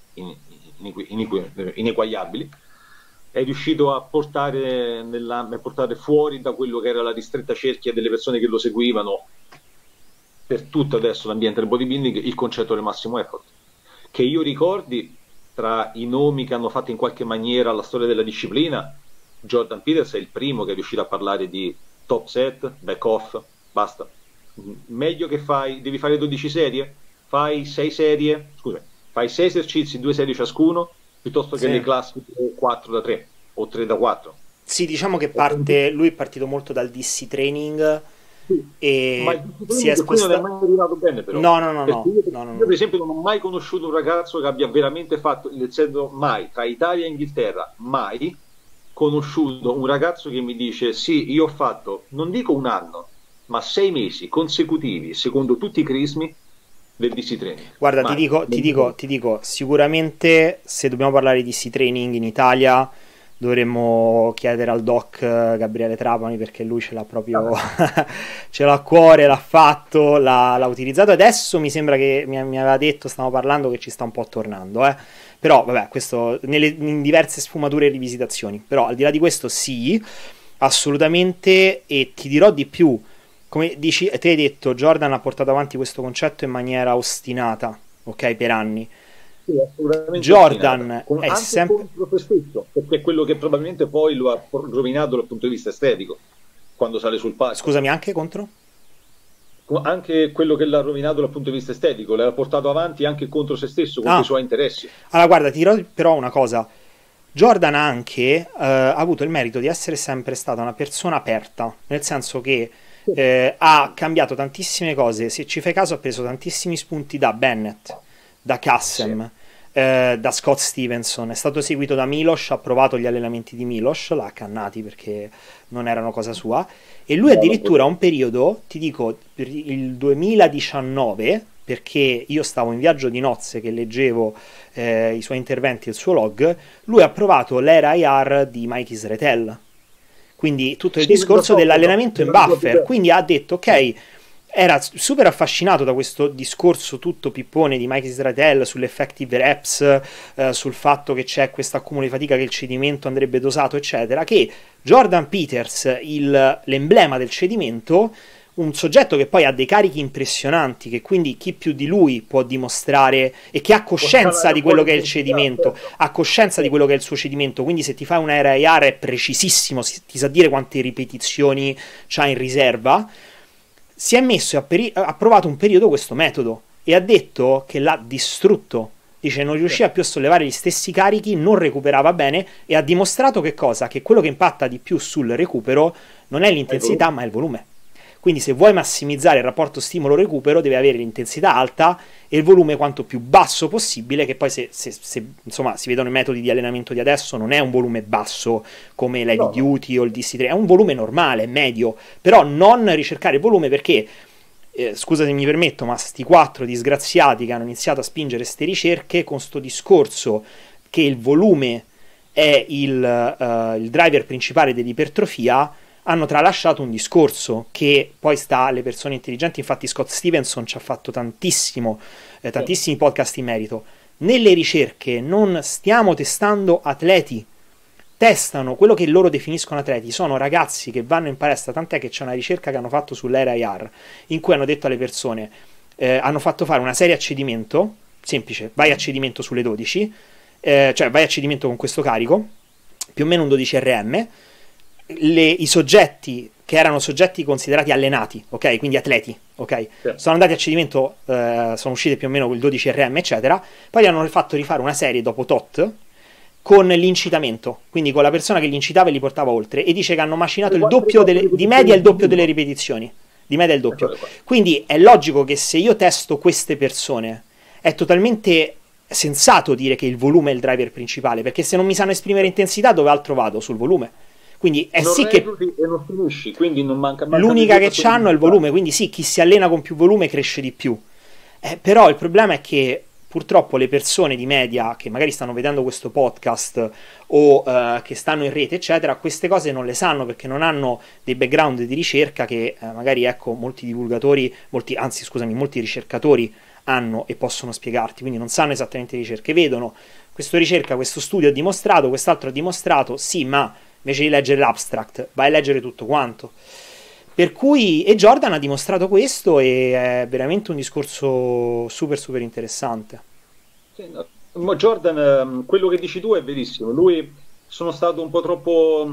ineguagliabili, è riuscito a portare fuori da quello che era la ristretta cerchia delle persone che lo seguivano per tutto adesso l'ambiente del bodybuilding il concetto del massimo effort, che io ricordi tra i nomi che hanno fatto in qualche maniera la storia della disciplina. Jordan Peters è il primo che è riuscito a parlare di top set, back off, basta. Meglio che devi fare 12 serie, fai 6 serie, scusa, fai 6 esercizi, 2 serie ciascuno, piuttosto che le classiche 4 da 3 o 3 da 4. Sì, diciamo che lui è partito molto dal DC training, e ma si è spostato. Non è mai arrivato bene, però. No. Io per esempio non ho mai conosciuto un ragazzo che abbia veramente fatto, nel senso, mai, tra Italia e Inghilterra, mai conosciuto un ragazzo che mi dice sì, io ho fatto, non dico un anno, ma 6 mesi consecutivi, secondo tutti i crismi del DC training. Guarda, ti dico, sicuramente se dobbiamo parlare di DC training in Italia dovremmo chiedere al doc Gabriele Trapani, perché lui ce l'ha proprio ce l'ha a cuore, l'ha fatto, l'ha utilizzato. Adesso mi sembra che mi aveva detto, stiamo parlando, che ci sta un po' tornando, però vabbè, questo in diverse sfumature e rivisitazioni. Però al di là di questo sì, assolutamente. E ti dirò di più, come dici, te hai detto, Jordan ha portato avanti questo concetto in maniera ostinata, ok, per anni. Sì, assolutamente. Jordan è anche sempre contro se stesso, perché è quello che probabilmente poi lo ha rovinato dal punto di vista estetico quando sale sul palco. Scusami, anche contro? Anche quello che l'ha rovinato dal punto di vista estetico, l'ha portato avanti anche contro se stesso, contro i suoi interessi. Allora guarda, ti dirò però una cosa. Jordan ha anche avuto il merito di essere sempre stata una persona aperta, nel senso che ha cambiato tantissime cose. Se ci fai caso, ha preso tantissimi spunti da Bennett, da Kassem, da Scott Stevenson, è stato seguito da Milos, ha provato gli allenamenti di Milos, l'ha accannati perché non erano cosa sua, e lui addirittura un periodo, ti dico, per il 2019, perché io stavo in viaggio di nozze che leggevo i suoi interventi e il suo log, lui ha provato l'era IR di Mike Israetel, quindi tutto il discorso dell'allenamento in buffer, quindi ha detto ok, era super affascinato da questo discorso tutto pippone di Mike Israetel sull'effective reps, sul fatto che c'è questo accumulo di fatica, che il cedimento andrebbe dosato, eccetera, che Jordan Peters, l'emblema del cedimento, un soggetto che poi ha dei carichi impressionanti, che quindi chi più di lui può dimostrare, e che ha coscienza di quello che è il cedimento, ha coscienza di quello che è il suo cedimento, quindi se ti fai un RIR è precisissimo, ti sa dire quante ripetizioni c'ha in riserva. Si è messo e ha provato un periodo questo metodo e ha detto che l'ha distrutto. Dice non riusciva più a sollevare gli stessi carichi, non recuperava bene, e ha dimostrato che cosa? Che quello che impatta di più sul recupero non è l'intensità ma è il volume. Quindi se vuoi massimizzare il rapporto stimolo-recupero devi avere l'intensità alta e il volume quanto più basso possibile, che poi se insomma si vedono i metodi di allenamento di adesso, non è un volume basso come l'heavy duty o il DC3, è un volume normale, medio, però non ricercare il volume perché, scusa se mi permetto, ma sti 4 disgraziati che hanno iniziato a spingere ste ricerche con sto discorso che il volume è il driver principale dell'ipertrofia, hanno tralasciato un discorso che poi sta alle persone intelligenti. Infatti Scott Stevenson ci ha fatto tantissimi podcast in merito. Nelle ricerche non stiamo testando atleti, testano quello che loro definiscono atleti, sono ragazzi che vanno in palestra, tant'è che c'è una ricerca che hanno fatto sull'era IR in cui hanno detto alle persone, hanno fatto fare una serie a cedimento semplice, vai a cedimento sulle 12, cioè vai a cedimento con questo carico, più o meno un 12 RM, i soggetti che erano soggetti considerati allenati, ok, quindi atleti, ok, sono andati a cedimento, sono uscite più o meno il 12 RM, eccetera, poi gli hanno fatto rifare una serie dopo tot con l'incitamento, quindi con la persona che li incitava e li portava oltre, e dice che hanno macinato il doppio di media, il doppio delle ripetizioni, di media il doppio. Quindi è logico che se io testo queste persone è totalmente sensato dire che il volume è il driver principale, perché se non mi sanno esprimere intensità, dove altro vado? Sul volume. Quindi è non sì che e non finisci, quindi non manca l'unica che c'hanno è il volume, quindi sì, chi si allena con più volume cresce di più. Però il problema è che purtroppo le persone di media che magari stanno vedendo questo podcast o che stanno in rete, eccetera, queste cose non le sanno perché non hanno dei background di ricerca che magari, ecco, molti divulgatori, molti ricercatori hanno e possono spiegarti, quindi non sanno esattamente le ricerche, vedono questa ricerca, questo studio ha dimostrato, quest'altro ha dimostrato, sì, ma invece di leggere l'abstract vai a leggere tutto quanto. Per cui, e Jordan ha dimostrato questo e è veramente un discorso super super interessante. Sì, no. Ma Jordan, quello che dici tu è verissimo. Lui sono stato un po' troppo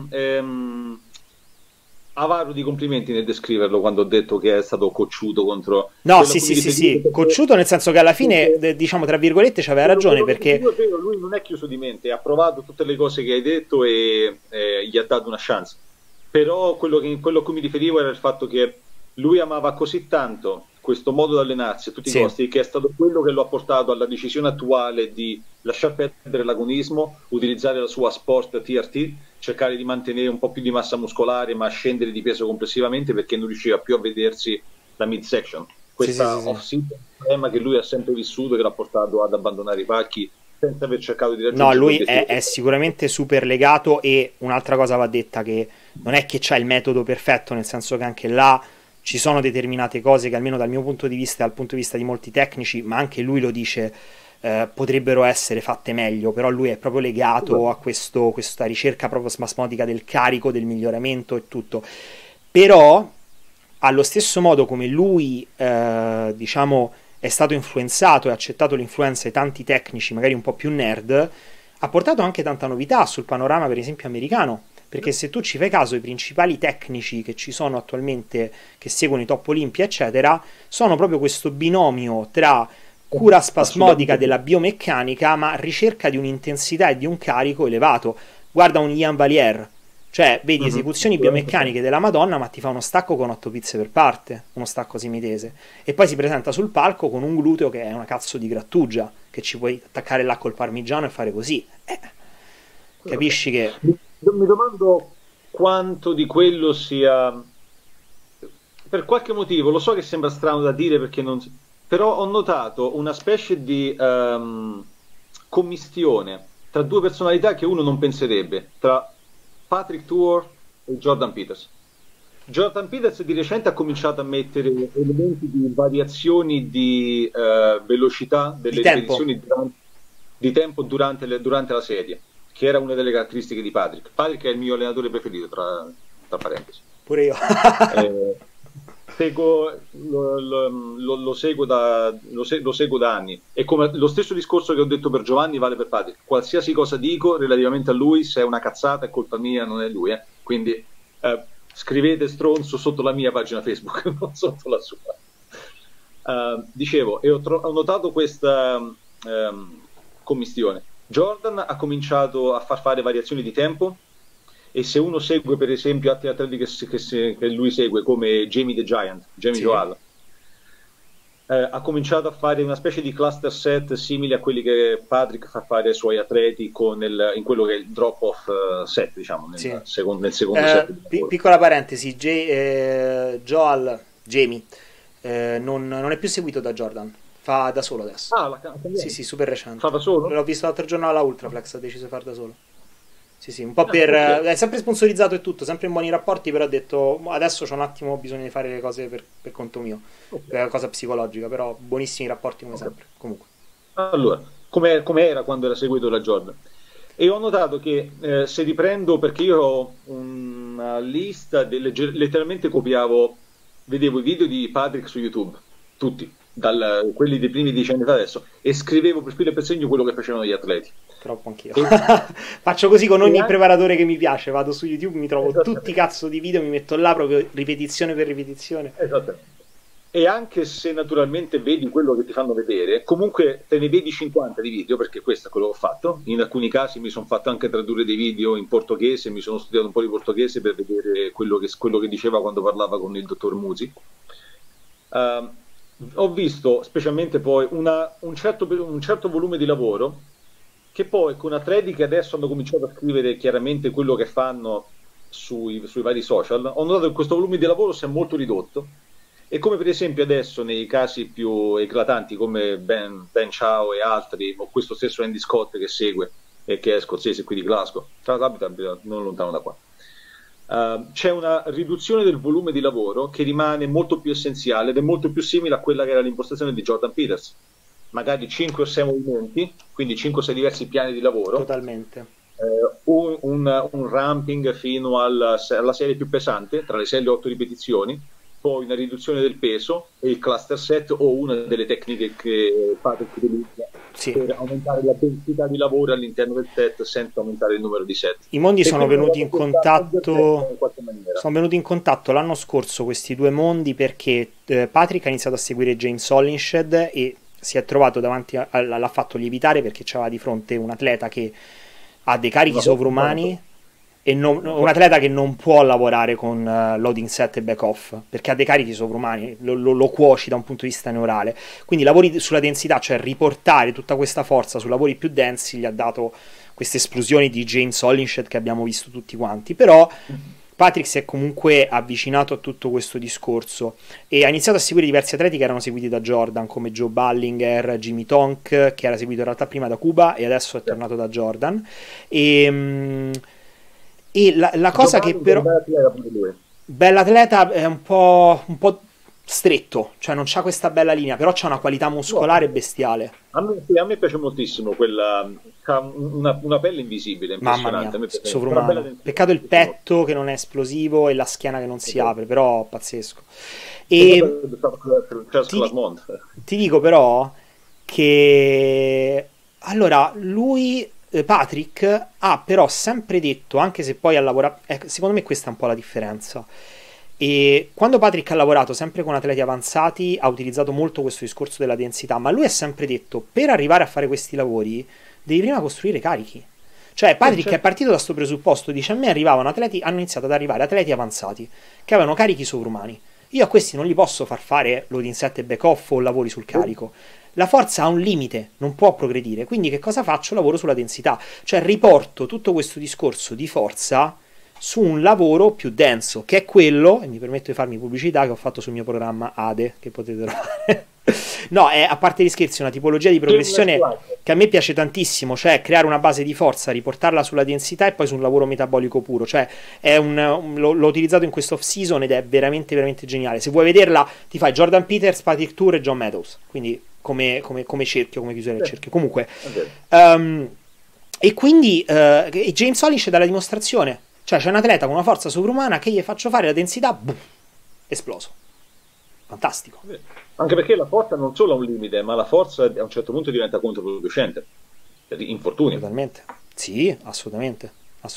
avaro di complimenti nel descriverlo quando ho detto che è stato cocciuto contro No, quello a sì, cui mi sì, sì, riferivo, sì, cocciuto nel senso che alla fine, perché diciamo, tra virgolette, c'aveva ragione quello che dici perché tu è vero, lui non è chiuso di mente, ha provato tutte le cose che hai detto e gli ha dato una chance. Però quello a cui mi riferivo era il fatto che lui amava così tanto questo modo di allenarsi a tutti i sì, costi, che è stato quello che lo ha portato alla decisione attuale di lasciar perdere l'agonismo, utilizzare la sua sport TRT, cercare di mantenere un po' più di massa muscolare ma scendere di peso complessivamente perché non riusciva più a vedersi la midsection. sì, sì, Questa sì, sì. off-season è un problema che lui ha sempre vissuto e che l'ha portato ad abbandonare i pacchi senza aver cercato di No, raggiungere lui l'obiettivo. è sicuramente super legato e un'altra cosa va detta che non è che c'ha il metodo perfetto, nel senso che anche là ci sono determinate cose che almeno dal mio punto di vista e dal punto di vista di molti tecnici, ma anche lui lo dice, potrebbero essere fatte meglio, però lui è proprio legato a questa ricerca proprio spasmodica del carico, del miglioramento e tutto. Però, allo stesso modo come lui, diciamo, è stato influenzato e ha accettato l'influenza di tanti tecnici, magari un po' più nerd, ha portato anche tanta novità sul panorama, per esempio, americano. Perché se tu ci fai caso, i principali tecnici che ci sono attualmente, che seguono i top Olimpia, eccetera, sono proprio questo binomio tra cura spasmodica Assolutamente. della biomeccanica, ma ricerca di un'intensità e di un carico elevato. Guarda un Ian Valier, cioè vedi Mhm. esecuzioni biomeccaniche della Madonna, ma ti fa uno stacco con 8 pizze per parte, uno stacco semitese, e poi si presenta sul palco con un gluteo che è una cazzo di grattugia, che ci puoi attaccare là col parmigiano e fare così. Capisci che Mi domando quanto di quello sia, per qualche motivo, lo so che sembra strano da dire perché non, però ho notato una specie di commistione tra due personalità che uno non penserebbe, tra Patrick Tuor e Jordan Peters. Jordan Peters di recente ha cominciato a mettere elementi di variazioni di velocità di delle tempo, ripetizioni di tempo durante la serie, che era una delle caratteristiche di Patrick. Patrick è il mio allenatore preferito, tra parentesi. pure io. Eh, lo seguo lo seguo da anni e come lo stesso discorso che ho detto per Giovanni vale per Patrick. Qualsiasi cosa dico relativamente a lui, se è una cazzata è colpa mia, non è lui. Quindi scrivete stronzo sotto la mia pagina Facebook, non sotto la sua. Dicevo, e ho notato questa commistione. Jordan ha cominciato a far fare variazioni di tempo e se uno segue per esempio altri atleti che lui segue come Jamie the Giant, Jamie Sì. Joal, ha cominciato a fare una specie di cluster set simili a quelli che Patrick fa fare ai suoi atleti in quello che è il drop off set, diciamo, Sì. nel secondo set. Piccola parentesi, Joel Jamie non è più seguito da Jordan, fa da solo adesso. Ah, Sì, sì, super recente. fa da solo? L'ho visto l'altro giorno alla Ultraflex, ha deciso di fare da solo. Sì, sì, un po' per... Ok. è sempre sponsorizzato e tutto, sempre in buoni rapporti, però ha detto "Mo adesso c'ho un attimo bisogno di fare le cose per conto mio, Ok. è una cosa psicologica, però buonissimi rapporti come Ok. sempre, comunque. Allora, come era quando era seguito da Jordan? E ho notato che se riprendo, perché io ho una lista, letteralmente copiavo, vedevo i video di Patrick su YouTube, tutti, quelli dei primi 10 anni fa adesso, e scrivevo per filo e per segno quello che facevano gli atleti. Troppo anch'io. E, Faccio così con e ogni anche, preparatore che mi piace, vado su YouTube, mi trovo tutti i esattamente, cazzo di video, mi metto là proprio ripetizione per ripetizione. esattamente. E anche se naturalmente vedi quello che ti fanno vedere, comunque te ne vedi 50 di video, perché questo è quello che ho fatto. In alcuni casi mi sono fatto anche tradurre dei video in portoghese, mi sono studiato un po' di portoghese per vedere quello che diceva quando parlava con il dottor Musi. Uh, ho visto specialmente poi un certo volume di lavoro che poi con atleti che adesso hanno cominciato a scrivere chiaramente quello che fanno sui vari social, ho notato che questo volume di lavoro si è molto ridotto e come per esempio adesso nei casi più eclatanti come Ben Chao e altri, o questo stesso Andy Scott che segue e che è scozzese qui di Glasgow, tra l'altro abita non lontano da qua. C'è una riduzione del volume di lavoro che rimane molto più essenziale ed è molto più simile a quella che era l'impostazione di Jordan Peters. Magari 5 o 6 movimenti, quindi 5 o 6 diversi piani di lavoro, Totalmente. un ramping fino alla serie più pesante, tra le 6 e le 8 ripetizioni, poi una riduzione del peso e il cluster set o una delle tecniche che Patrick utilizza Sì. per aumentare la densità di lavoro all'interno del set senza aumentare il numero di set. I mondi E sono quindi venuti in contatto, in qualche maniera. sono venuti in contatto l'anno scorso questi due mondi perché Patrick ha iniziato a seguire James Hollinshed e si è trovato davanti l'ha fatto lievitare perché c'aveva di fronte un atleta che ha dei carichi sovrumani e un atleta che non può lavorare con loading set e back off perché ha dei carichi sovrumani, lo cuoci da un punto di vista neurale, quindi lavori sulla densità, cioè riportare tutta questa forza su lavori più densi gli ha dato queste esplosioni di James Hollinshed che abbiamo visto tutti quanti. Però Patrick si è comunque avvicinato a tutto questo discorso e ha iniziato a seguire diversi atleti che erano seguiti da Jordan, come Joe Ballinger, Jimmy Tonk, che era seguito in realtà prima da Cuba e adesso è tornato da Jordan. E la cosa che però... Bell'atleta è un po' stretto, cioè non c'ha questa bella linea, però c'ha una qualità muscolare bestiale. A me piace moltissimo quella, ha una pelle invisibile, Mamma impressionante. mia, sovrumano. Peccato il petto che non è esplosivo e la schiena che non si apre, però pazzesco. E ti dico però che allora lui Patrick ha però sempre detto, anche se poi ha lavorato, secondo me questa è un po' la differenza. E quando Patrick ha lavorato sempre con atleti avanzati ha utilizzato molto questo discorso della densità, ma lui ha sempre detto per arrivare a fare questi lavori devi prima costruire carichi. Cioè Patrick è partito da questo presupposto, dice a me arrivavano atleti, hanno iniziato ad arrivare atleti avanzati che avevano carichi sovrumani, io a questi non gli posso far fare loading set e back off o lavori sul carico, la forza ha un limite, non può progredire, quindi che cosa faccio? Lavoro sulla densità, cioè riporto tutto questo discorso di forza su un lavoro più denso, che è quello, e mi permetto di farmi pubblicità, che ho fatto sul mio programma ADE, che potete trovare. No, è, a parte gli scherzi, una tipologia di progressione che a me piace tantissimo, cioè creare una base di forza, riportarla sulla densità e poi su un lavoro metabolico puro, cioè l'ho utilizzato in questo off season ed è veramente veramente geniale. Se vuoi vederla ti fai Jordan Peters, Patrick Tour e John Meadows, quindi come cerchio, come chiusura del cerchio. Comunque e quindi e James Hollinshed dà la dimostrazione, cioè c'è un atleta con una forza sovrumana che gli faccio fare la densità, boom, esploso, fantastico. Anche perché la forza non solo ha un limite, ma la forza a un certo punto diventa controproducente, infortuni. Totalmente, sì, assolutamente.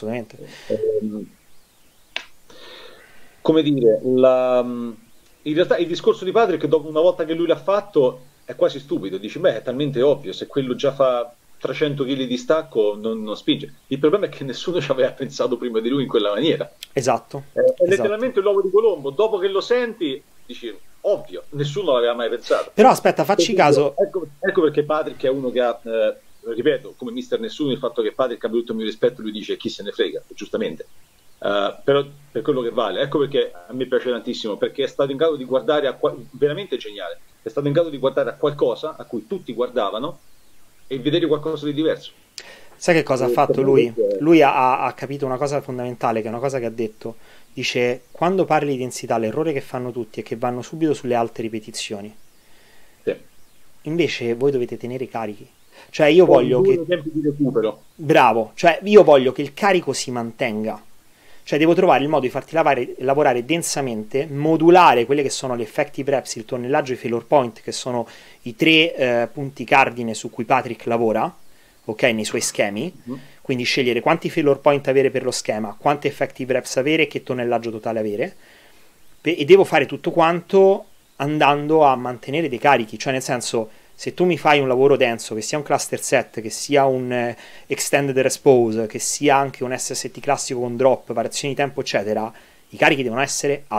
Come dire, in realtà il discorso di Patrick, dopo una volta che lui l'ha fatto, è quasi stupido. Dici, beh, è talmente ovvio, se quello già fa 300 kg di stacco non spinge. Il problema è che nessuno ci aveva pensato prima di lui in quella maniera. Esatto. È letteralmente l'uovo di Colombo. Dopo che lo senti, dici, ovvio, nessuno l'aveva mai pensato. Però aspetta, facci caso. Ecco perché Patrick è uno che ha, ripeto, come mister nessuno, il fatto che Patrick abbia tutto il mio rispetto, lui dice chi se ne frega, giustamente. Però per quello che vale, ecco perché a me piace tantissimo, perché è stato in grado di guardare veramente geniale, è stato in grado di guardare a qualcosa a cui tutti guardavano e vedere qualcosa di diverso. Sai che cosa ha fatto lui? Lui ha capito una cosa fondamentale, che è una cosa che ha detto. Dice, quando parli di densità, l'errore che fanno tutti è che vanno subito sulle alte ripetizioni. Sì. Invece voi dovete tenere i carichi. Cioè io voglio che... tempi di recupero. Bravo, cioè io voglio che il carico si mantenga. Cioè devo trovare il modo di farti lavorare densamente, modulare quelle che sono le effective reps, il tonnellaggio e i failure point, che sono i tre punti cardine su cui Patrick lavora, ok, nei suoi schemi. Quindi scegliere quanti failure point avere per lo schema, quante effective reps avere e che tonnellaggio totale avere. E devo fare tutto quanto andando a mantenere dei carichi, cioè nel senso, se tu mi fai un lavoro denso, che sia un cluster set, che sia un extended respose, che sia anche un SST classico con drop, variazioni di tempo, eccetera, i carichi devono essere alti.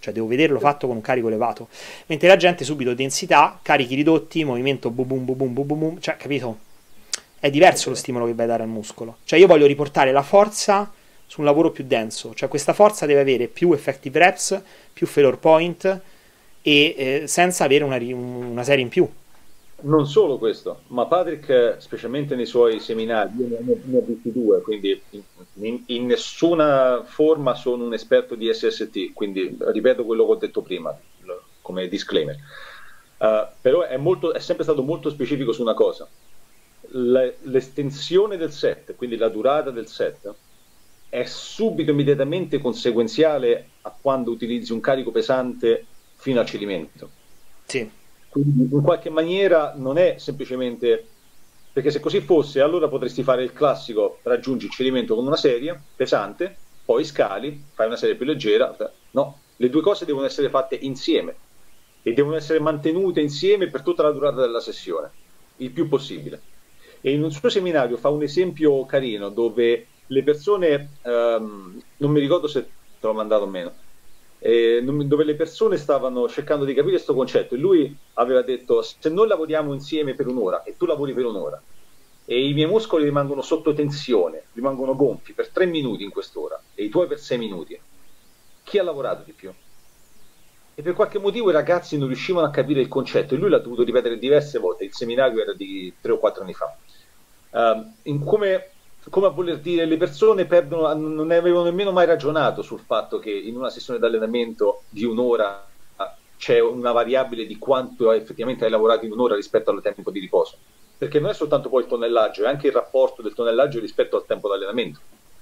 cioè devo vederlo fatto con un carico elevato, mentre la gente subito densità, carichi ridotti, movimento boom boom boom boom boom boom, cioè capito? È diverso lo stimolo che vai a dare al muscolo, cioè io voglio riportare la forza su un lavoro più denso, cioè questa forza deve avere più effective reps, più failure point e senza avere una serie in più. Non solo questo, ma Patrick, specialmente nei suoi seminari, io ne ho visti due, quindi in nessuna forma sono un esperto di SST, quindi ripeto quello che ho detto prima, come disclaimer. Però è sempre stato molto specifico su una cosa. L'estensione del set, quindi la durata del set, è subito, immediatamente conseguenziale a quando utilizzi un carico pesante fino al cedimento. Sì. Quindi in qualche maniera non è semplicemente, perché se così fosse allora potresti fare il classico: raggiungi il cedimento con una serie pesante, poi scali, fai una serie più leggera. No, le due cose devono essere fatte insieme e devono essere mantenute insieme per tutta la durata della sessione, il più possibile. E in un suo seminario fa un esempio carino dove le persone, non mi ricordo se te l'ho mandato o meno, dove le persone stavano cercando di capire questo concetto, e lui aveva detto: se noi lavoriamo insieme per un'ora e tu lavori per un'ora e i miei muscoli rimangono sotto tensione, rimangono gonfi per 3 minuti in quest'ora e i tuoi per 6 minuti, chi ha lavorato di più? E per qualche motivo i ragazzi non riuscivano a capire il concetto e lui l'ha dovuto ripetere diverse volte. Il seminario era di 3 o 4 anni fa. Come a voler dire, le persone perdono, non avevano nemmeno mai ragionato sul fatto che in una sessione di allenamento di un'ora c'è una variabile di quanto effettivamente hai lavorato in un'ora rispetto al tempo di riposo, perché non è soltanto poi il tonnellaggio, è anche il rapporto del tonnellaggio rispetto al tempo di allenamento.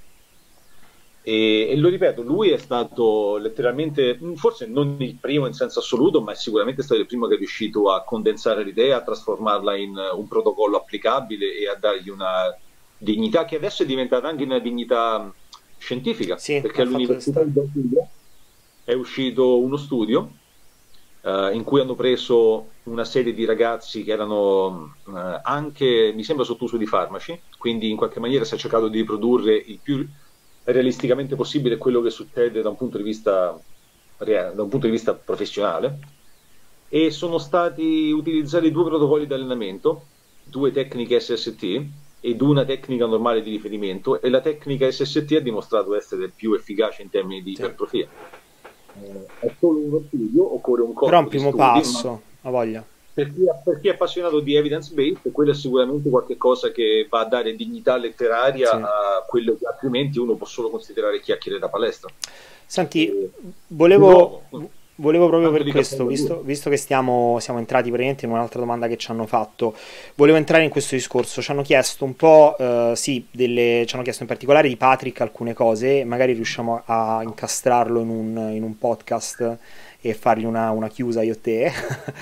E lo ripeto, lui è stato letteralmente, forse non il primo in senso assoluto, ma è sicuramente stato il primo che è riuscito a condensare l'idea, a trasformarla in un protocollo applicabile e a dargli una dignità che adesso è diventata anche una dignità scientifica, Sì, perché all'Università di Brasilia è uscito uno studio in cui hanno preso una serie di ragazzi che erano anche, mi sembra, sotto uso di farmaci, quindi in qualche maniera si è cercato di riprodurre il più realisticamente possibile quello che succede da un punto di vista professionale, e sono stati utilizzati 2 protocolli di allenamento, 2 tecniche SST ed una tecnica normale di riferimento, e la tecnica SST ha dimostrato essere più efficace in termini di ipertrofia. È solo uno studio, occorre un corpo però un di primo studi, passo, a voglia. per chi è appassionato di evidence-based, quello è sicuramente qualcosa che va a dare dignità letteraria Sì. a quello che altrimenti uno può solo considerare chiacchiere da palestra. Senti, Di nuovo, volevo proprio tanto per di questo, cappello duro. visto che siamo entrati praticamente in un'altra domanda che ci hanno fatto, volevo entrare in questo discorso. Ci hanno chiesto un po', sì, ci hanno chiesto in particolare di Patrick alcune cose, magari riusciamo a incastrarlo in un podcast e fargli una chiusa io e te.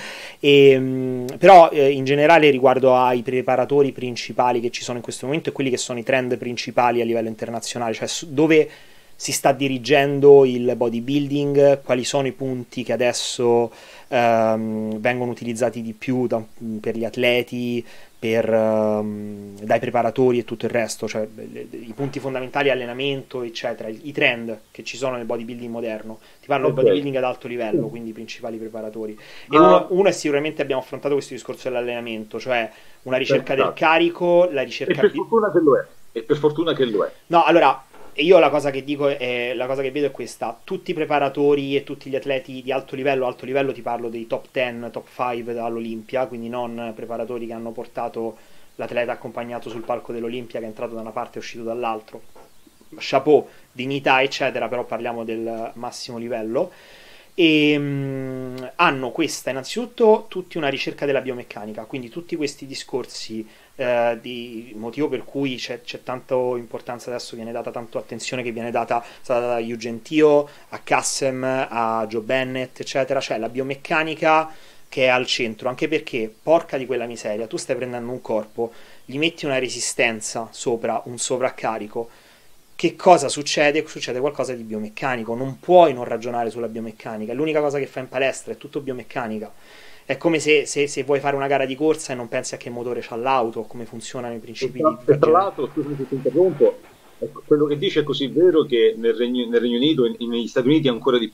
Però in generale riguardo ai preparatori principali che ci sono in questo momento e quelli che sono i trend principali a livello internazionale, cioè dove si sta dirigendo il bodybuilding, quali sono i punti che adesso vengono utilizzati di più per gli atleti, dai preparatori e tutto il resto, cioè i punti fondamentali, allenamento, eccetera, i trend che ci sono nel bodybuilding moderno. Ti parlo del Ok. bodybuilding ad alto livello, quindi i principali preparatori. E Ma uno è sicuramente, abbiamo affrontato questo discorso dell'allenamento, cioè una ricerca del esatto. carico, la E ricerca... per fortuna che lo è. E per fortuna che lo è. No, allora, io la cosa che dico la cosa che vedo è questa: tutti i preparatori e tutti gli atleti di alto livello ti parlo dei top 10, top 5 all'Olimpia, quindi non preparatori che hanno portato l'atleta accompagnato sul palco dell'Olimpia, che è entrato da una parte e uscito dall'altro. Chapeau, dignità, eccetera, però parliamo del massimo livello. E hanno questa innanzitutto tutti una ricerca della biomeccanica, quindi tutti questi discorsi di motivo per cui c'è tanta importanza adesso, viene data tanto attenzione, che è stata data a Eugene Teo, a Kassem, a Joe Bennett, eccetera, cioè la biomeccanica che è al centro, anche perché, porca di quella miseria, tu stai prendendo un corpo, gli metti una resistenza sopra, un sovraccarico, che cosa succede? Succede qualcosa di biomeccanico, non puoi non ragionare sulla biomeccanica, l'unica cosa che fai in palestra è tutto biomeccanica. È come se vuoi fare una gara di corsa e non pensi a che motore c'ha l'auto, come funzionano i principi di E tra ragione. l'altro, scusami se ti interrompo, quello che dice è così vero che nel Regno Unito e negli Stati Uniti ancora di più,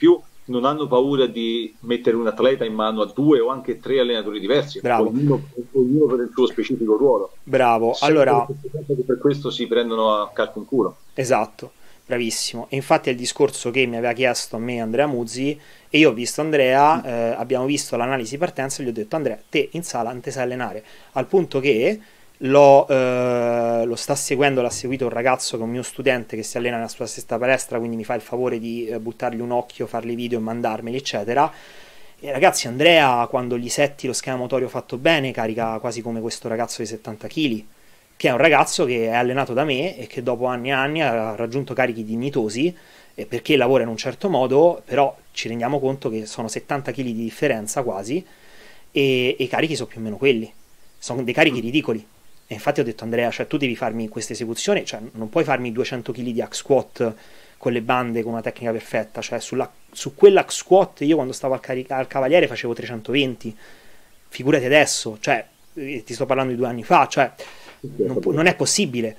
non hanno paura di mettere un atleta in mano a 2 o anche 3 allenatori diversi, Bravo. ognuno per il suo specifico ruolo. Bravo, allora, Per questo si prendono a calco in culo. esatto, bravissimo. E infatti è il discorso che mi aveva chiesto a me Andrea Muzzi, e io ho visto Andrea, abbiamo visto l'analisi partenza e gli ho detto: Andrea, te in sala non ti sai allenare, al punto che lo sta seguendo, l'ha seguito un ragazzo che è un mio studente che si allena nella sua stessa palestra, quindi mi fa il favore di buttargli un occhio, fargli video e mandarmeli, eccetera. E ragazzi, Andrea, quando gli setti lo schema motorio fatto bene, carica quasi come questo ragazzo di 70 kg, che è un ragazzo che è allenato da me e che dopo anni e anni ha raggiunto carichi dignitosi, perché lavora in un certo modo, però ci rendiamo conto che sono 70 kg di differenza quasi, e i carichi sono più o meno quelli, sono dei carichi ridicoli. E infatti ho detto: Andrea, cioè tu devi farmi questa esecuzione, cioè non puoi farmi 200 kg di hack squat con le bande con una tecnica perfetta, cioè su quell'hack squat io quando stavo al Cavaliere facevo 320, figurati adesso, cioè ti sto parlando di 2 anni fa, cioè non è possibile.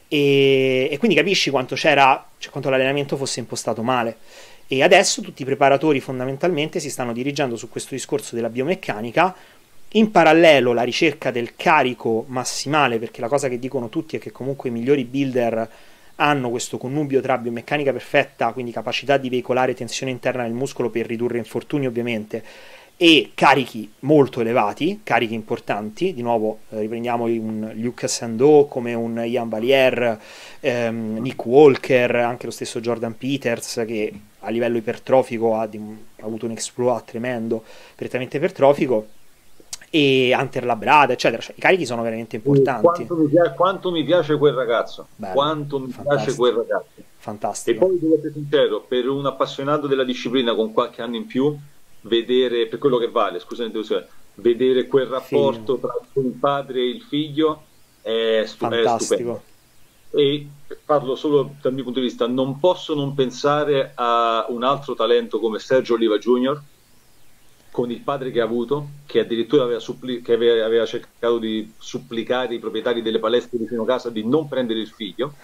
E quindi capisci quanto c'era, cioè quanto l'allenamento fosse impostato male. E adesso tutti i preparatori fondamentalmente si stanno dirigendo su questo discorso della biomeccanica. In parallelo la ricerca del carico massimale, perché la cosa che dicono tutti è che comunque i migliori builder hanno questo connubio tra biomeccanica perfetta, quindi capacità di veicolare tensione interna nel muscolo per ridurre infortuni ovviamente, e carichi molto elevati, carichi importanti. Di nuovo riprendiamo un Luke Sandeau come un Ian Valier, Nick Walker, anche lo stesso Jordan Peters, che a livello ipertrofico ha avuto un exploit tremendo, prettamente ipertrofico, e Hunter Labrada, eccetera. Cioè, i carichi sono veramente importanti. Quanto mi piace quel ragazzo, Bello, quanto mi piace quel ragazzo. Fantastico. E poi devo essere sincero, per un appassionato della disciplina con qualche anno in più, vedere, per quello che vale, scusate, vedere quel rapporto tra il padre e il figlio è stupendo. E parlo solo dal mio punto di vista, non posso non pensare a un altro talento come Sergio Oliva Jr., con il padre che ha avuto, che addirittura aveva cercato di supplicare i proprietari delle palestre vicino a casa di non prendere il figlio,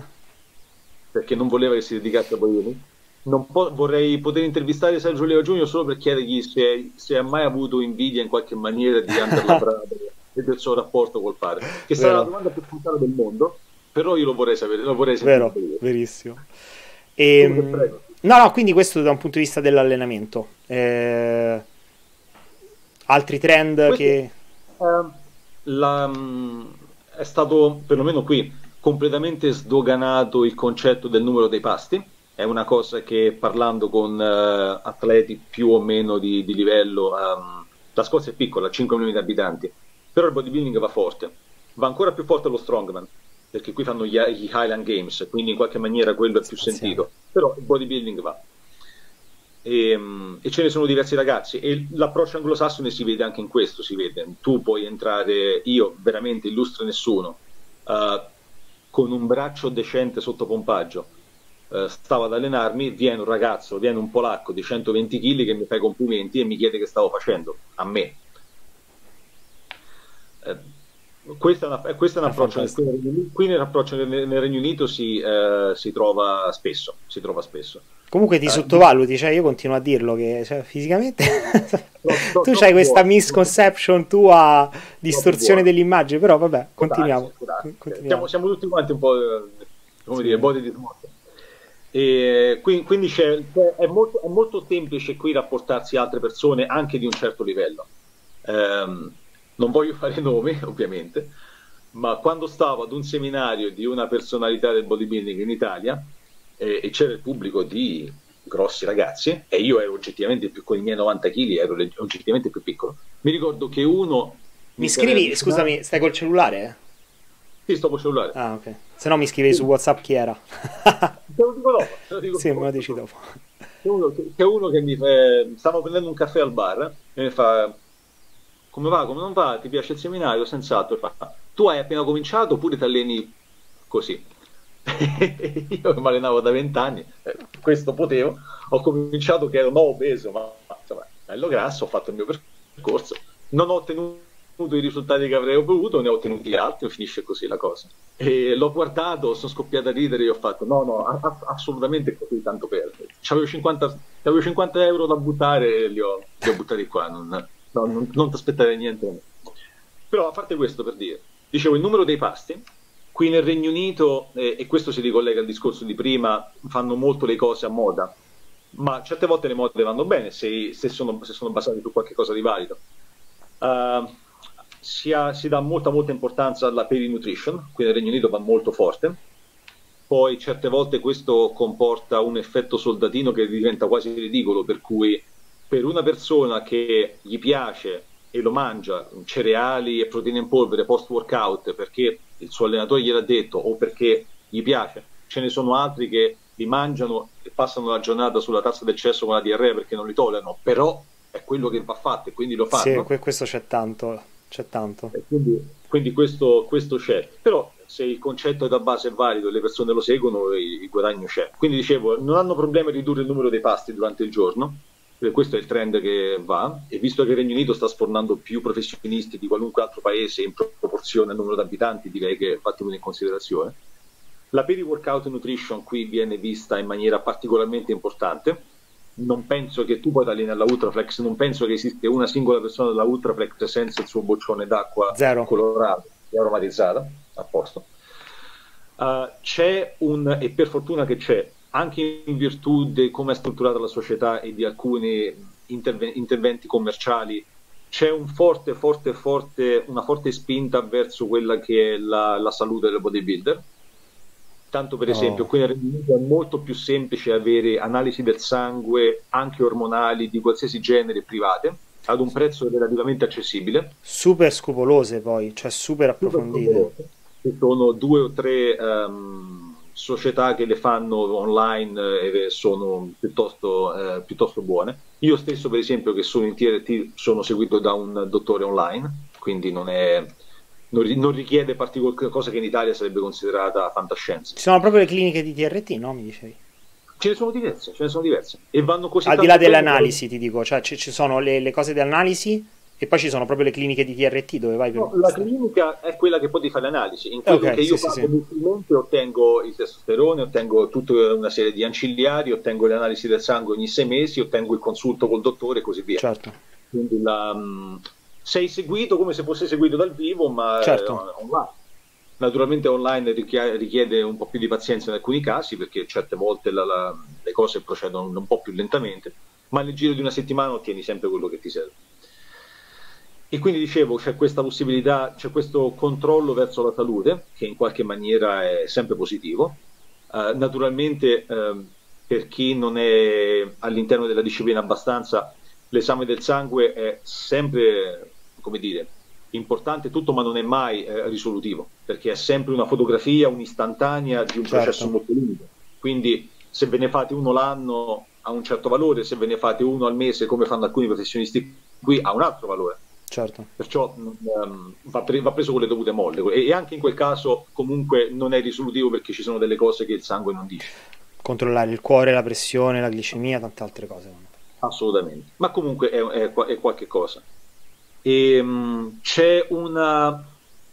perché non voleva che si dedicasse a bodybuilding. Vorrei poter intervistare Sergio Oliva Jr. solo per chiedergli se ha mai avuto invidia in qualche maniera di Hunter Labrada e del suo rapporto col padre, che sarà la domanda più complicata del mondo, però io lo vorrei sapere. Vero, verissimo. No, quindi questo da un punto di vista dell'allenamento. Altri trend che... è stato, perlomeno qui, completamente sdoganato il concetto del numero dei pasti. È una cosa che, parlando con atleti più o meno di livello, la Scozia è piccola, 5 milioni di abitanti, però il bodybuilding va forte, va ancora più forte lo strongman, perché qui fanno gli Highland Games, quindi in qualche maniera quello è più sentito, però il bodybuilding va. E ce ne sono diversi ragazzi, e l'approccio anglosassone si vede anche in questo, si vede, tu puoi entrare, io veramente illustro nessuno, con un braccio decente sotto pompaggio, stavo ad allenarmi, viene un ragazzo, viene un polacco di 120 kg che mi fa i complimenti e mi chiede che stavo facendo, a me. Questo è un approccio, qui nell'approccio nel Regno Unito si trova spesso, Comunque ti sottovaluti, cioè io continuo a dirlo che, cioè, fisicamente tu c'hai questa misconception tua, distorsione dell'immagine, però vabbè, continuiamo. Siamo tutti quanti un po', come dire, body dysmorphia. E quindi è molto semplice qui rapportarsi a altre persone anche di un certo livello. Non voglio fare nomi, ovviamente, ma quando stavo ad un seminario di una personalità del bodybuilding in Italia, e c'era il pubblico di grossi ragazzi, e io ero oggettivamente più, con i miei 90 kg ero oggettivamente più piccolo. Mi ricordo che uno... Mi scrivi, scusami, stai col cellulare? Sì, sto col cellulare. Ah, ok. Se no mi scrivi su WhatsApp chi era. Te lo dico dopo. Sì, me lo dici dopo. C'è uno che mi fa... Stavo prendendo un caffè al bar e mi fa: come va, come non va, ti piace il seminario? Senz'altro. Fa: tu hai appena cominciato oppure ti alleni così? Io mi allenavo da 20 anni, questo potevo, ho cominciato che ero obeso, ma insomma bello grasso, ho fatto il mio percorso, non ho ottenuto ottenuto i risultati che avrei voluto, ne ho ottenuti altri, finisce così la cosa. E l'ho guardato, sono scoppiato a ridere e ho fatto no, no, assolutamente così tanto perdere. C'avevo 50 euro da buttare e li ho buttati qua, non ti aspettare niente. Però a parte questo, per dire, dicevo il numero dei pasti, qui nel Regno Unito, e questo si ricollega al discorso di prima, fanno molto le cose a moda, ma certe volte le mode vanno bene se sono basate su qualche cosa di valido. Si dà molta importanza alla peri-nutrition, qui nel Regno Unito va molto forte, poi certe volte questo comporta un effetto soldatino che diventa quasi ridicolo, per cui per una persona che gli piace e lo mangia cereali e proteine in polvere post-workout perché il suo allenatore gliel'ha detto o perché gli piace, ce ne sono altri che li mangiano e passano la giornata sulla tazza del cesso con la diarrea perché non li tollerano, però è quello che va fatto e quindi lo fanno. Sì, questo c'è tanto, c'è tanto. E quindi questo c'è, però se il concetto da base è valido e le persone lo seguono, il guadagno c'è. Quindi dicevo, non hanno problemi a ridurre il numero dei pasti durante il giorno, perché questo è il trend che va, e visto che il Regno Unito sta sfornando più professionisti di qualunque altro paese in proporzione al numero di abitanti, direi che va tenuto in considerazione. La peri-workout nutrition qui viene vista in maniera particolarmente importante. Non penso che tu poi ti alleni alla Ultraflex, non penso che esista una singola persona della Ultraflex senza il suo boccione d'acqua colorato e aromatizzata, a posto. E per fortuna che c'è, anche in virtù di come è strutturata la società e di alcuni interventi commerciali, c'è una forte spinta verso quella che è la salute del bodybuilder. Tanto per esempio, qui nel Regno Unito è molto più semplice avere analisi del sangue, anche ormonali, di qualsiasi genere, private, ad un prezzo relativamente accessibile. Super scrupolose poi, cioè super approfondite. Ci sono 2 o 3 società che le fanno online e sono piuttosto buone. Io stesso, per esempio, che sono in TRT, sono seguito da un dottore online, quindi non richiede particolare cosa che in Italia sarebbe considerata fantascienza. Ci sono proprio le cliniche di TRT, no? Mi dicevi? Ce ne sono diverse. E vanno così al di là dell'analisi, ti dico, cioè ci sono le cose di analisi e poi ci sono proprio le cliniche di TRT dove vai per... No, la clinica è quella che poi ti fa le analisi. In quello che io faccio mensilmente ottengo il testosterone, ottengo tutta una serie di ancillari, ottengo le analisi del sangue ogni 6 mesi, ottengo il consulto col dottore e così via. Certo. Quindi sei seguito come se fosse seguito dal vivo, ma online. Naturalmente online richiede un po' più di pazienza in alcuni casi, perché certe volte le cose procedono un po' più lentamente, ma nel giro di una settimana ottieni sempre quello che ti serve. E quindi dicevo, c'è questa possibilità, c'è questo controllo verso la salute, che in qualche maniera è sempre positivo. Naturalmente, per chi non è all'interno della disciplina abbastanza, l'esame del sangue è sempre, come dire, importante tutto, ma non è mai risolutivo, perché è sempre una fotografia, un'istantanea di un processo molto lungo. Quindi se ve ne fate uno l'anno ha un certo valore, se ve ne fate uno al mese, come fanno alcuni professionisti qui, ha un altro valore. Certo. Perciò va preso con le dovute molle, e anche in quel caso comunque non è risolutivo, perché ci sono delle cose che il sangue non dice. Controllare il cuore, la pressione, la glicemia, tante altre cose. Assolutamente, ma comunque è qualche cosa. E c'è una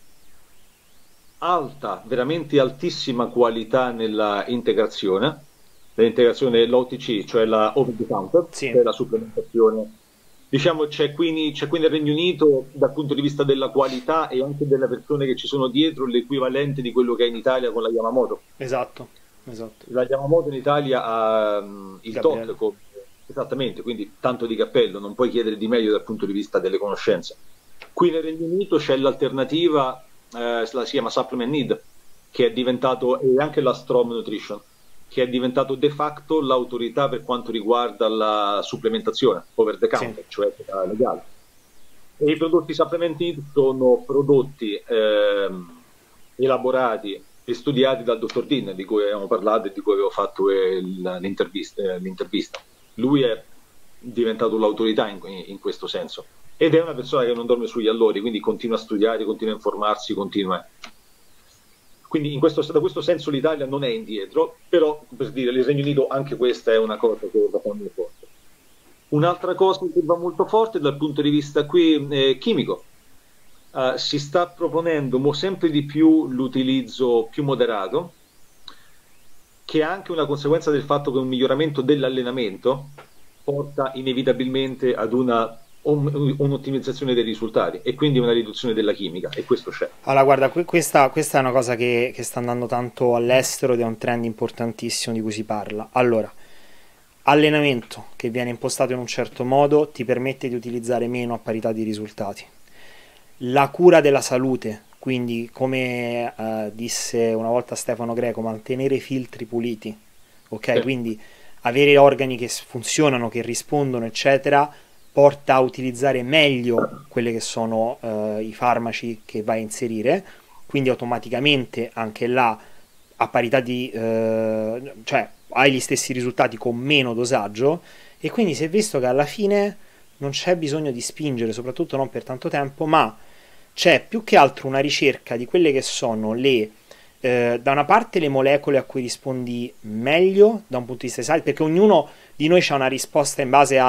veramente altissima qualità nella integrazione, l'OTC, cioè la over the counter, cioè la supplementazione. Diciamo, c'è qui nel Regno Unito, dal punto di vista della qualità e anche delle persone che ci sono dietro, l'equivalente di quello che è in Italia con la Yamamoto. Esatto. La Yamamoto in Italia ha il TOC, esattamente, quindi tanto di cappello, non puoi chiedere di meglio dal punto di vista delle conoscenze. Qui nel Regno Unito c'è l'alternativa, si chiama Supplement Need, che è diventato, e anche la Strom Nutrition, che è diventato de facto l'autorità per quanto riguarda la supplementazione over the counter, cioè legale. E i prodotti Supplement Need sono prodotti elaborati e studiati dal dottor Dean, di cui abbiamo parlato e di cui avevo fatto l'intervista. Lui è diventato l'autorità in questo senso, ed è una persona che non dorme sugli allori, quindi continua a studiare, continua a informarsi, quindi da questo senso l'Italia non è indietro, però per dire, il Regno Unito anche questa è una cosa che va molto forte. Un'altra cosa che va molto forte dal punto di vista qui chimico, si sta proponendo sempre di più l'utilizzo più moderato, che è anche una conseguenza del fatto che un miglioramento dell'allenamento porta inevitabilmente ad un'ottimizzazione dei risultati e quindi una riduzione della chimica, e questo c'è. Allora, guarda, questa è una cosa che sta andando tanto all'estero ed è un trend importantissimo di cui si parla. Allora, allenamento che viene impostato in un certo modo ti permette di utilizzare meno a parità di risultati. La cura della salute, quindi come disse una volta Stefano Greco, mantenere i filtri puliti, ok? Sì. Quindi avere organi che funzionano, che rispondono, eccetera, porta a utilizzare meglio quelli che sono i farmaci che vai a inserire, quindi automaticamente anche là a parità di cioè hai gli stessi risultati con meno dosaggio, e quindi si è visto che alla fine non c'è bisogno di spingere, soprattutto non per tanto tempo, ma c'è più che altro una ricerca di quelle che sono le da una parte le molecole a cui rispondi meglio da un punto di vista di salute, perché ognuno di noi ha una risposta in base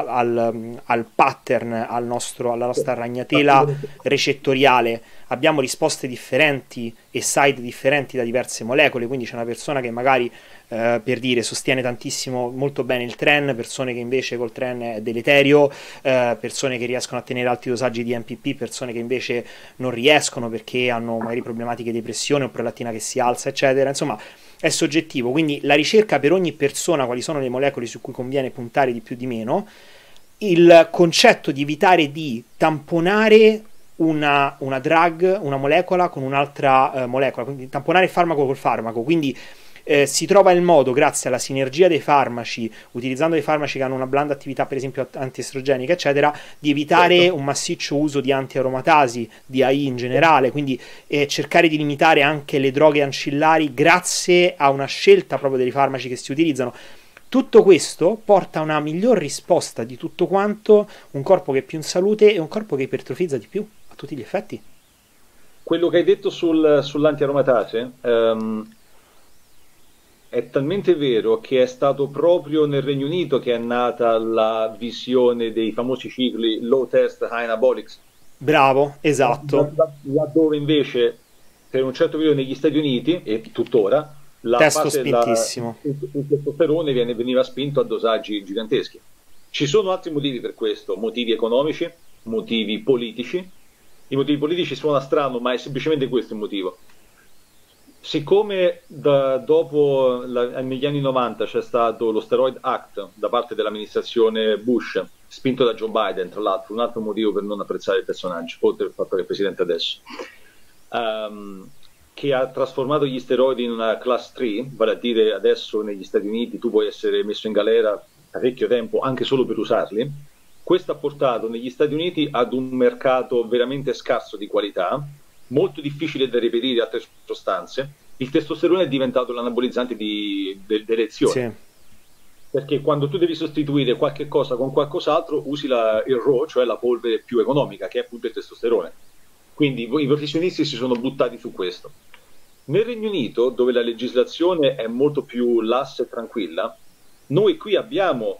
al pattern, alla nostra ragnatela recettoriale. Abbiamo risposte differenti e site differenti da diverse molecole, quindi c'è una persona che magari per dire sostiene tantissimo molto bene il tren, persone che invece col tren è deleterio, persone che riescono a tenere alti dosaggi di MPP, persone che invece non riescono perché hanno magari problematiche di pressione o prolattina che si alza, eccetera. Insomma, è soggettivo, quindi la ricerca per ogni persona quali sono le molecole su cui conviene puntare di più di meno, il concetto di evitare di tamponare una drug, una molecola con un'altra molecola, quindi tamponare il farmaco col farmaco, quindi si trova il modo, grazie alla sinergia dei farmaci, utilizzando dei farmaci che hanno una blanda attività per esempio antiestrogenica eccetera, di evitare un massiccio uso di antiaromatasi, di AI in generale, quindi cercare di limitare anche le droghe ancillari grazie a una scelta proprio dei farmaci che si utilizzano. Tutto questo porta a una miglior risposta di tutto quanto, un corpo che è più in salute e un corpo che ipertrofizza di più a tutti gli effetti. Quello che hai detto sull'antiaromatase è talmente vero che è stato proprio nel Regno Unito che è nata la visione dei famosi cicli low test high anabolics, Bravo, esatto. laddove invece per un certo periodo negli Stati Uniti, e tuttora, Testo spintissimo. il testosterone veniva spinto a dosaggi giganteschi. Ci sono altri motivi per questo, motivi economici, motivi politici. I motivi politici suona strano, ma è semplicemente questo il motivo. Siccome negli anni 90 c'è stato lo Steroid Act da parte dell'amministrazione Bush, spinto da Joe Biden, tra l'altro, un altro motivo per non apprezzare il personaggio, oltre al fatto che è il presidente adesso, che ha trasformato gli steroidi in una class 3, vale a dire adesso negli Stati Uniti tu puoi essere messo in galera parecchio tempo anche solo per usarli. Questo ha portato negli Stati Uniti ad un mercato veramente scarso di qualità, molto difficile da reperire altre sostanze. Il testosterone è diventato l'anabolizzante d'elezione. Sì. Perché quando tu devi sostituire qualche cosa con qualcos'altro usi il RAW, cioè la polvere più economica, che è appunto il testosterone. Quindi i professionisti si sono buttati su questo. Nel Regno Unito, dove la legislazione è molto più lassa e tranquilla, noi qui abbiamo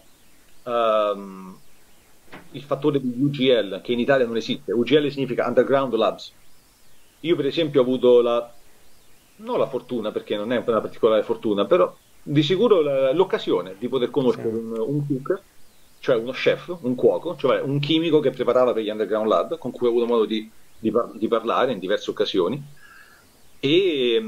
il fattore di UGL, che in Italia non esiste. UGL significa Underground Labs. Io per esempio ho avuto non la fortuna, perché non è una particolare fortuna, però di sicuro l'occasione di poter conoscere un cook, cioè uno chef, un cuoco, cioè un chimico che preparava per gli Underground Lab, con cui ho avuto modo di parlare in diverse occasioni. E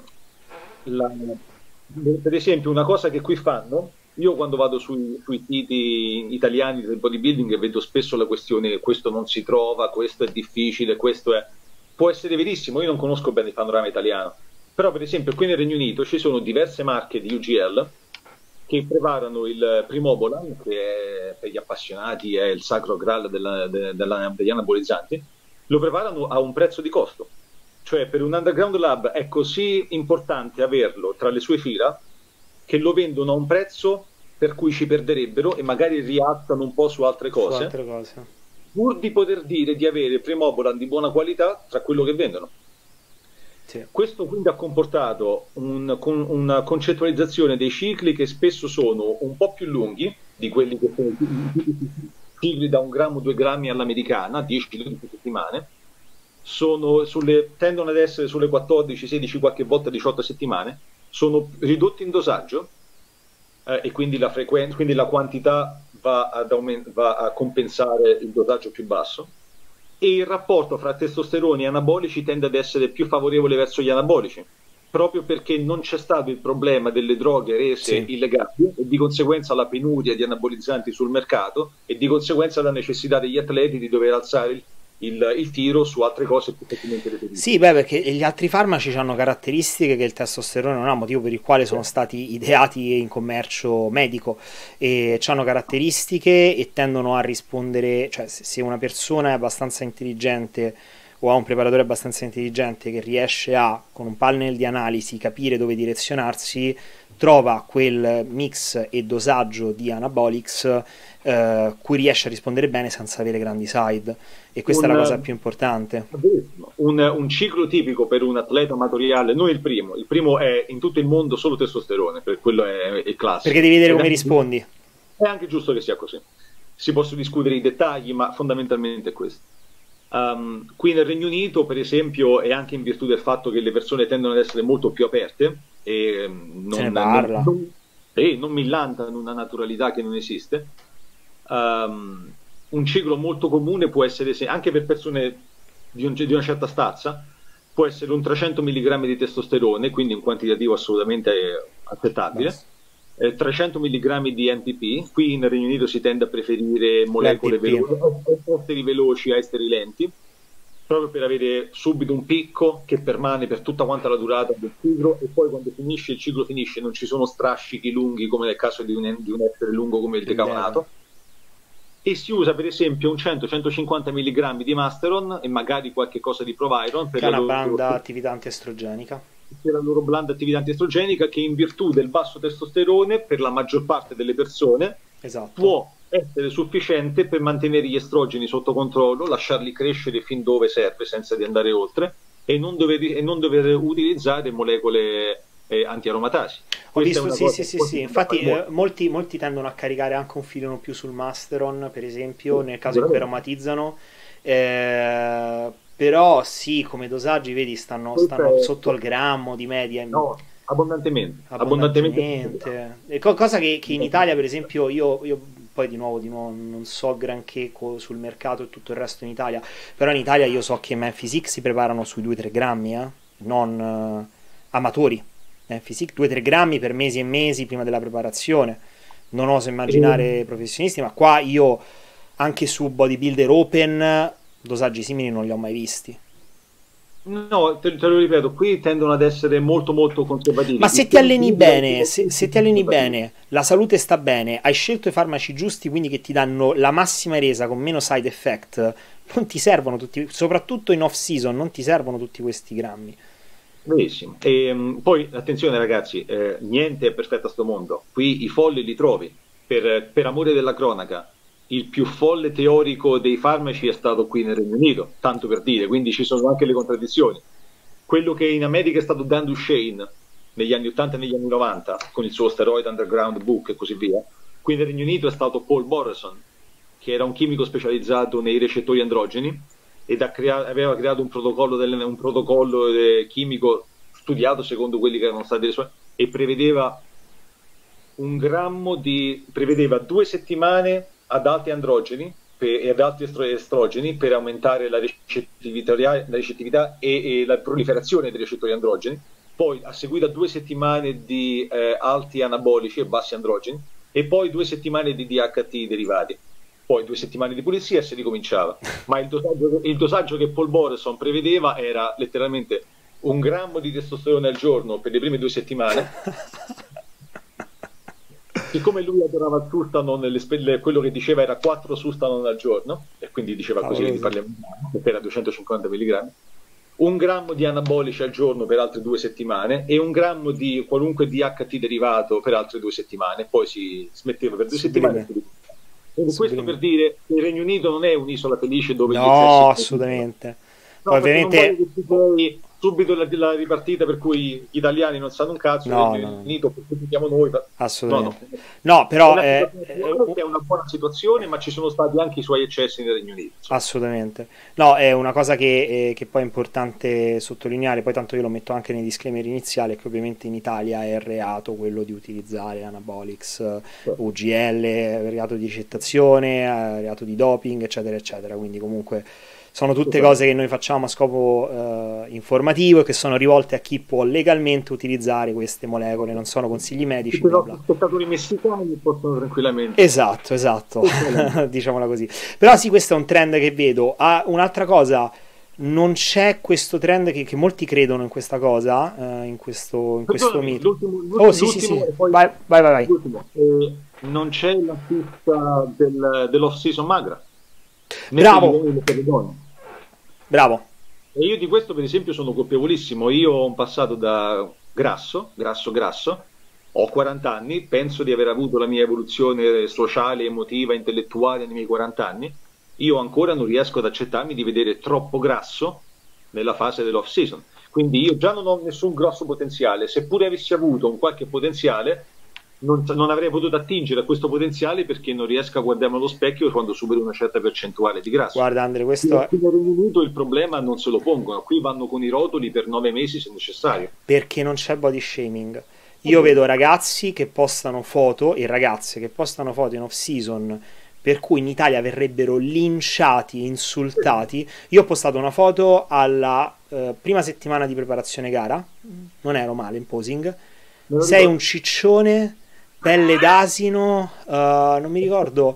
per esempio una cosa che qui fanno, io quando vado sui siti italiani del bodybuilding vedo spesso la questione questo non si trova, questo è difficile, questo è... Può essere verissimo, io non conosco bene il panorama italiano, però per esempio qui nel Regno Unito ci sono diverse marche di UGL che preparano il Primobolan, che è, per gli appassionati è il sacro graal degli anabolizzanti, lo preparano a un prezzo di costo. Cioè per un underground lab è così importante averlo tra le sue fila che lo vendono a un prezzo per cui ci perderebbero e magari rialzano un po' su altre cose, pur di poter dire di avere Primobolan di buona qualità tra quello che vendono. Sì. Questo quindi ha comportato una concettualizzazione dei cicli che spesso sono un po' più lunghi di quelli che sono i cicli da 1 grammo, 2 grammi all'americana, 10 kg settimane, tendono ad essere sulle 14, 16, qualche volta 18 settimane, sono ridotti in dosaggio, e quindi quindi la quantità va a compensare il dosaggio più basso, e il rapporto fra testosterone e anabolici tende ad essere più favorevole verso gli anabolici, proprio perché non c'è stato il problema delle droghe rese illegali, e di conseguenza la penuria di anabolizzanti sul mercato, e di conseguenza la necessità degli atleti di dover alzare il tiro su altre cose più facilmente reperibili. Sì, beh, perché gli altri farmaci hanno caratteristiche che il testosterone non ha, motivo per il quale sono stati ideati in commercio medico, e hanno caratteristiche e tendono a rispondere, cioè se una persona è abbastanza intelligente o ha un preparatore abbastanza intelligente che riesce a, con un panel di analisi, capire dove direzionarsi, trova quel mix e dosaggio di anabolics cui riesce a rispondere bene senza avere grandi side, e questa è la cosa più importante. Un ciclo tipico per un atleta amatoriale, non il primo è in tutto il mondo solo testosterone, per quello è classico. Perché devi vedere come rispondi. È anche giusto che sia così. Si possono discutere i dettagli, ma fondamentalmente è questo. Qui nel Regno Unito, per esempio, è anche in virtù del fatto che le persone tendono ad essere molto più aperte e Se ne parla. non millantano una naturalità che non esiste. Un ciclo molto comune può essere, anche per persone di una certa stazza, può essere un 300 mg di testosterone, quindi un quantitativo assolutamente accettabile, 300 mg di NPP. Qui nel Regno Unito si tende a preferire molecole esteri veloci a esteri lenti, proprio per avere subito un picco che permane per tutta quanta la durata del ciclo, e poi quando finisce il ciclo finisce, non ci sono strascichi lunghi come nel caso di un essere lungo come il decafonato. E si usa per esempio un 100-150 mg di Masteron e magari qualche cosa di Proviron per una blanda attività antiestrogenica. Per la loro blanda attività antiestrogenica, che in virtù del basso testosterone per la maggior parte delle persone può essere sufficiente per mantenere gli estrogeni sotto controllo, lasciarli crescere fin dove serve senza di andare oltre, e non dover utilizzare molecole antiaromatasi. Ho visto, sì. Infatti molti tendono a caricare anche un filino più sul Masteron, per esempio, nel caso in cui aromatizzano, però sì, come dosaggi vedi stanno sotto al grammo di media. No, abbondantemente. Cosa che in Italia, per esempio, io poi di nuovo non so granché sul mercato e tutto il resto in Italia, però in Italia io so che Memphis X si preparano sui 2-3 grammi, non amatori. Physique 2-3 grammi per mesi e mesi prima della preparazione. Non oso immaginare professionisti, ma qua io anche su bodybuilder open dosaggi simili non li ho mai visti. No, te lo ripeto, qui tendono ad essere molto molto conservativi. Ma se ti alleni bene, se ti alleni bene, la salute sta bene, hai scelto i farmaci giusti, quindi che ti danno la massima resa con meno side effect, non ti servono tutti, soprattutto in off season, non ti servono tutti questi grammi. Benissimo. E poi attenzione ragazzi, niente è perfetto a sto mondo, qui i folli li trovi, per amore della cronaca. Il più folle teorico dei farmaci è stato qui nel Regno Unito, tanto per dire, quindi ci sono anche le contraddizioni. Quello che in America è stato Dan Duchesne negli anni 80 e negli anni 90 con il suo Steroid Underground Book e così via, qui nel Regno Unito è stato Paul Boreson, che era un chimico specializzato nei recettori androgeni ed aveva creato un protocollo chimico studiato secondo quelli che erano stati e prevedeva prevedeva 2 settimane ad alti androgeni e ad alti estrogeni per aumentare la recettività e la proliferazione dei recettori androgeni, poi a seguire 2 settimane di alti anabolici e bassi androgeni, e poi 2 settimane di DHT derivati, poi 2 settimane di pulizia e si ricominciava. Ma il dosaggio che Paul Boreson prevedeva era letteralmente 1 grammo di testosterone al giorno per le prime 2 settimane. Siccome lui adorava il Sustanon, quello che diceva era 4 Sustanon al giorno, e quindi diceva così, parliamo, perché era 250 mg, 1 grammo di anabolici al giorno per altre 2 settimane e 1 grammo di qualunque DHT derivato per altre 2 settimane, poi si smetteva per 2 settimane. Quindi questo per dire che il Regno Unito non è un'isola felice dove no, assolutamente. No, ovviamente subito la ripartita per cui gli italiani non sanno un cazzo, No, il no, Regno no, Unito siamo noi. assolutamente. No. No, però È una buona situazione, ma ci sono stati anche i suoi eccessi nel Regno Unito. assolutamente. No, è una cosa che poi è importante sottolineare, poi tanto io lo metto anche nei disclaimer iniziali, è che ovviamente in Italia è reato quello di utilizzare anabolics, UGL, reato di ricettazione, reato di doping, eccetera, eccetera. Quindi comunque sono tutte cose che noi facciamo a scopo informativo e che sono rivolte a chi può legalmente utilizzare queste molecole, non sono consigli medici, Tutti i bla nostri bla. spettatori messicani possono tranquillamente. Esatto, esatto, diciamola così. Però sì, questo è un trend che vedo. Ah, un'altra cosa, non c'è questo trend che molti credono in questa cosa, in questo Perdonami, mito. Oh, sì, sì, sì, e poi vai, vai, vai, vai. l'ultimo. Non c'è la pista dell'off-season magra, né per gli Bravo, uomini né per le donne. bravo. E io di questo, per esempio, sono colpevolissimo. Io ho un passato da grasso, ho 40 anni, penso di aver avuto la mia evoluzione sociale, emotiva, intellettuale nei miei 40 anni. Io ancora non riesco ad accettarmi di vedere troppo grasso nella fase dell'off season. Quindi io già non ho nessun grosso potenziale, seppure avessi avuto un qualche potenziale, non avrei potuto attingere a questo potenziale perché non riesco a guardarmi allo specchio quando supero una certa percentuale di grasso. Guarda Andre, Qui questo è nel Regno Unito il problema non se lo pongono, qui vanno con i rotoli per 9 mesi se necessario. perché non c'è body shaming. Io vedo ragazzi che postano foto e ragazze che postano foto in off season per cui in Italia verrebbero linciati, insultati. Io ho postato una foto alla prima settimana di preparazione gara, non ero male in posing. Me lo Sei ricordo. un ciccione, pelle d'asino, non mi ricordo,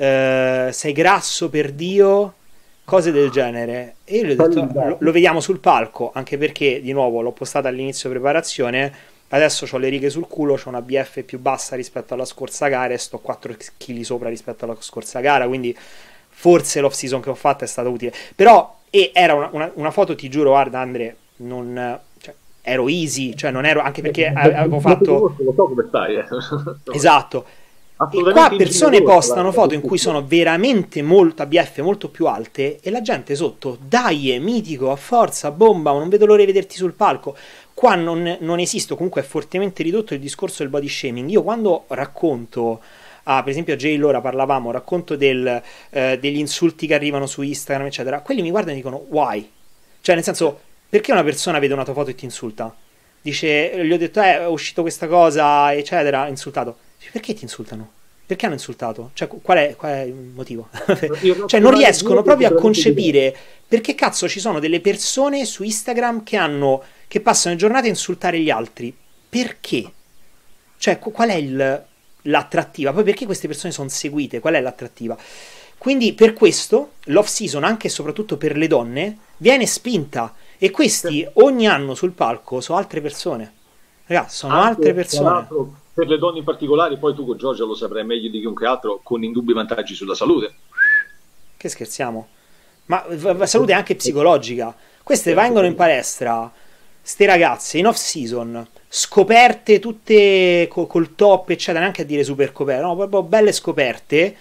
sei grasso per Dio, cose del genere. E io gli ho detto, lo vediamo sul palco, anche perché, di nuovo, l'ho postata all'inizio preparazione. Adesso ho le righe sul culo, ho una BF più bassa rispetto alla scorsa gara e sto 4 kg sopra rispetto alla scorsa gara, quindi forse l'off season che ho fatto è stata utile. Però, e era una foto, ti giuro, guarda Andre, non, cioè, ero easy, cioè non ero, anche perché avevo fatto... Lo so come stai. Esatto. E qua Assolutamente persone ingenerosa postano foto in cui sono veramente molto BF molto più alte e la gente sotto, dai, è mitico, a forza, bomba, non vedo l'ora di vederti sul palco. Qua non esiste, comunque è fortemente ridotto il discorso del body shaming. Io quando racconto, per esempio a Jay Lora parlavamo, racconto degli insulti che arrivano su Instagram, eccetera, quelli mi guardano e dicono, why? Cioè, nel senso, perché una persona vede una tua foto e ti insulta? Dice, gli ho detto, è uscito questa cosa, eccetera, insultato. Dice, perché ti insultano? Perché hanno insultato? Cioè, qual è il motivo? Cioè, non riescono proprio a concepire perché cazzo ci sono delle persone su Instagram che passano le giornate a insultare gli altri. Perché? Cioè, qual è l'attrattiva? Poi perché queste persone sono seguite? Qual è l'attrattiva? Quindi per questo l'off season, anche e soprattutto per le donne, viene spinta. E questi ogni anno sul palco sono altre persone. Ragazzi, sono Anche, altre tra persone. l'altro, per le donne in particolare, poi tu con Giorgia lo saprai meglio di chiunque altro, con indubbi vantaggi sulla salute. Che scherziamo? Ma salute anche psicologica. Queste vengono in palestra, ste ragazze in off season, scoperte tutte col top, eccetera, neanche a dire super coperte, no, proprio belle scoperte.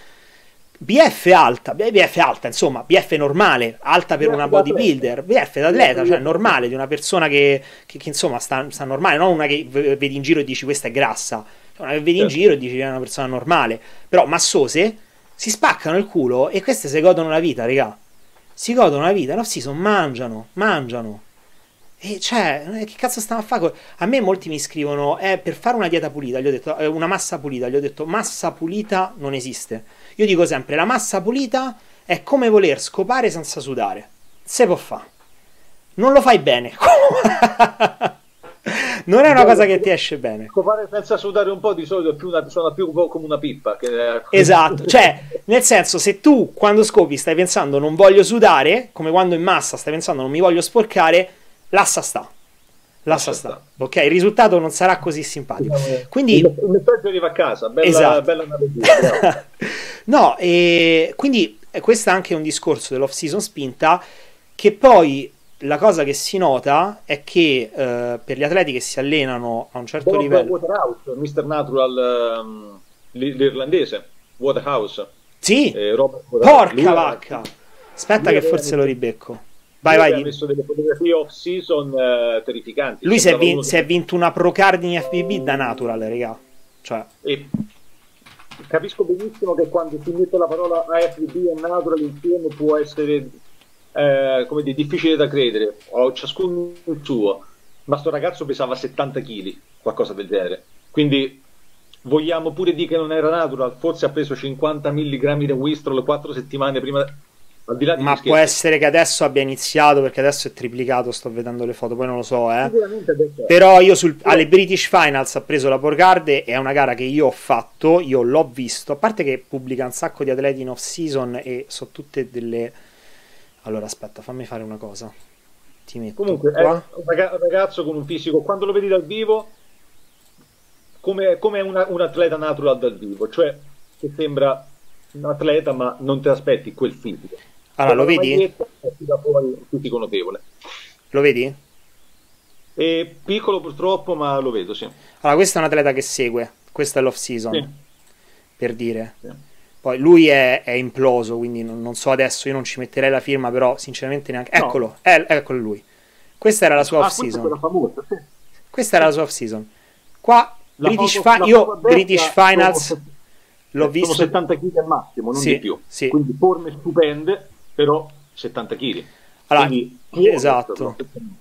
BF alta, insomma, BF normale, alta per una bodybuilder, BF d'atleta, cioè normale, di una persona che insomma sta normale, non una che vedi in giro e dici questa è grassa, cioè una che vedi in giro e dici è una persona normale, però massose si spaccano il culo e queste si godono la vita, raga. Si godono la vita, no? Sì, mangiano. E cioè, che cazzo stanno a fare? A me molti mi scrivono, per fare una dieta pulita, gli ho detto, una massa pulita, gli ho detto, massa pulita non esiste. Io dico sempre, la massa pulita è come voler scopare senza sudare. Se può fare. Non lo fai bene. Non è una cosa che ti esce bene. Scopare senza sudare un po' di solito è suona più come una pippa. Esatto, cioè, nel senso, se tu quando scopi stai pensando non voglio sudare, come quando in massa stai pensando non mi voglio sporcare, l'assa sta. Ok, il risultato non sarà così simpatico. Quindi il messaggio arriva a casa, bella, esatto. Bella analogia. No, e quindi questo è anche un discorso dell'off season spinta, che poi la cosa che si nota è che per gli atleti che si allenano a un certo livello, Waterhouse, Mr. Natural, l'irlandese Waterhouse, sì, Robert porca vacca, aspetta che forse lo ribecco. Vai, vai, ha messo delle fotografie off-season terrificanti. lui Sembrava uno si è vinto una pro card in FBB da Natural, raga. Cioè, e capisco benissimo che quando si mette la parola AFB e Natural insieme può essere come dire, difficile da credere, o ciascuno il suo, ma sto ragazzo pesava 70 kg, qualcosa del genere, quindi vogliamo pure dire che non era Natural, forse ha preso 50 mg di Wistrol 4 settimane prima, al di là di ma può essere che adesso abbia iniziato, perché adesso è triplicato, sto vedendo le foto, poi non lo so, però io alle British Finals ha preso la Borgard, è una gara che io ho fatto, io l'ho visto, a parte che pubblica un sacco di atleti in off season e so tutte delle... Allora aspetta, fammi fare una cosa, ti metto comunque qua. è un ragazzo con un fisico, quando lo vedi dal vivo come un atleta Natural dal vivo, cioè che sembra un atleta ma non ti aspetti quel fisico. Allora, lo vedi? Da fuori un fisico notevole. Lo vedi? È piccolo purtroppo, ma lo vedo, sì. Allora, questo è un atleta che segue, questo è l'off season, Sì. per dire. Sì. Poi lui è imploso, quindi non so adesso, io non ci metterei la firma, però sinceramente neanche... No. Eccolo, eccolo lui. Questa era la sua off season. Famosa, sì. Questa era la sua off season. Qua, British Finals l'ho visto... Sono 70 kg al massimo, non di più. Sì. Quindi forme stupende, però 70 kg. Allora, quindi, esatto.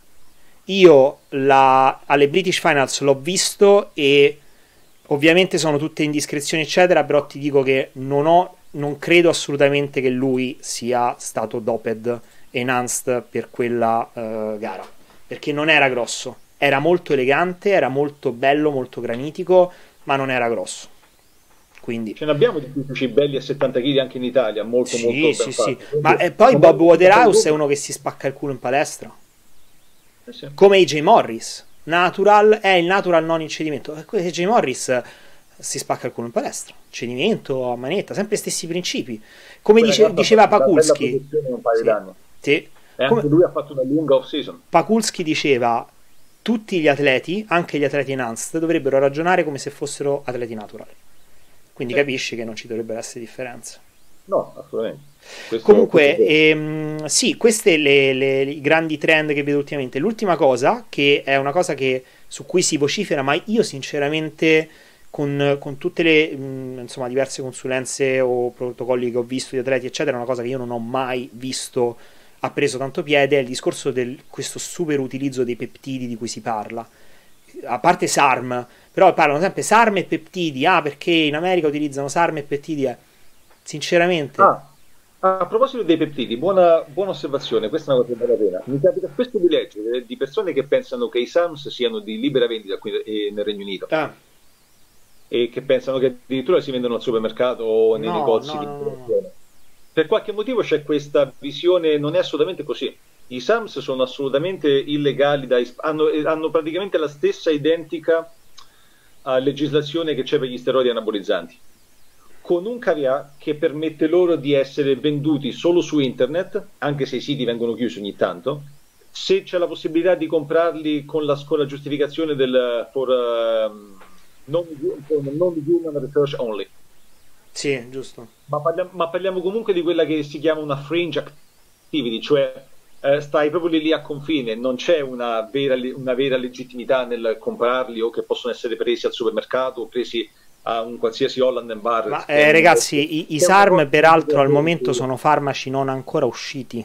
Io alle British Finals l'ho visto e ovviamente sono tutte indiscrezioni eccetera, però ti dico che non credo assolutamente che lui sia stato doped enhanced per quella gara, perché non era grosso, era molto elegante, era molto bello, molto granitico, ma non era grosso. Quindi ce ne abbiamo di fisici belli a 70 kg anche in Italia, molto sì, molto sì, ben sì. fatti. Ma poi Bob Waterhouse è uno che si spacca il culo in palestra, sì. Come AJ Morris. Natural è il natural non in cedimento. AJ Morris si spacca il culo in palestra, cedimento a manetta, sempre stessi principi, come diceva Pakulski. Sì. E anche lui ha fatto una lunga off season. Pakulski diceva: tutti gli atleti, anche gli atleti enhanced, dovrebbero ragionare come se fossero atleti natural. Quindi capisci che non ci dovrebbero essere differenze. No, assolutamente. Comunque, sì, questi i grandi trend che vedo ultimamente. L'ultima cosa, che è una cosa su cui si vocifera, ma io sinceramente con tutte le insomma diverse consulenze o protocolli che ho visto di atleti eccetera, è una cosa che io non ho mai visto ha preso tanto piede, è il discorso di questo super utilizzo dei peptidi di cui si parla. A parte SARM, però parlano sempre SARM e peptidi, perché in America utilizzano SARM e peptidi, sinceramente. A proposito dei peptidi, buona osservazione, questa è una cosa che vale la pena. Mi capita spesso di leggere di persone che pensano che i SARMs siano di libera vendita qui nel Regno Unito e che pensano che addirittura si vendono al supermercato o nei negozi di produzione. Per qualche motivo c'è questa visione, non è assolutamente così. I SARMs sono assolutamente illegali, hanno praticamente la stessa identica legislazione che c'è per gli steroidi anabolizzanti, con un caveat che permette loro di essere venduti solo su internet, anche se i siti vengono chiusi ogni tanto, se c'è la possibilità di comprarli con la giustificazione del non-human research only. Sì, giusto. Ma parliamo comunque di quella che si chiama una fringe activity, cioè stai proprio lì a confine, non c'è una vera legittimità nel comprarli o che possono essere presi al supermercato o presi a un qualsiasi Holland and Barrett. Ma ragazzi, i SARM peraltro al momento sono farmaci non ancora usciti.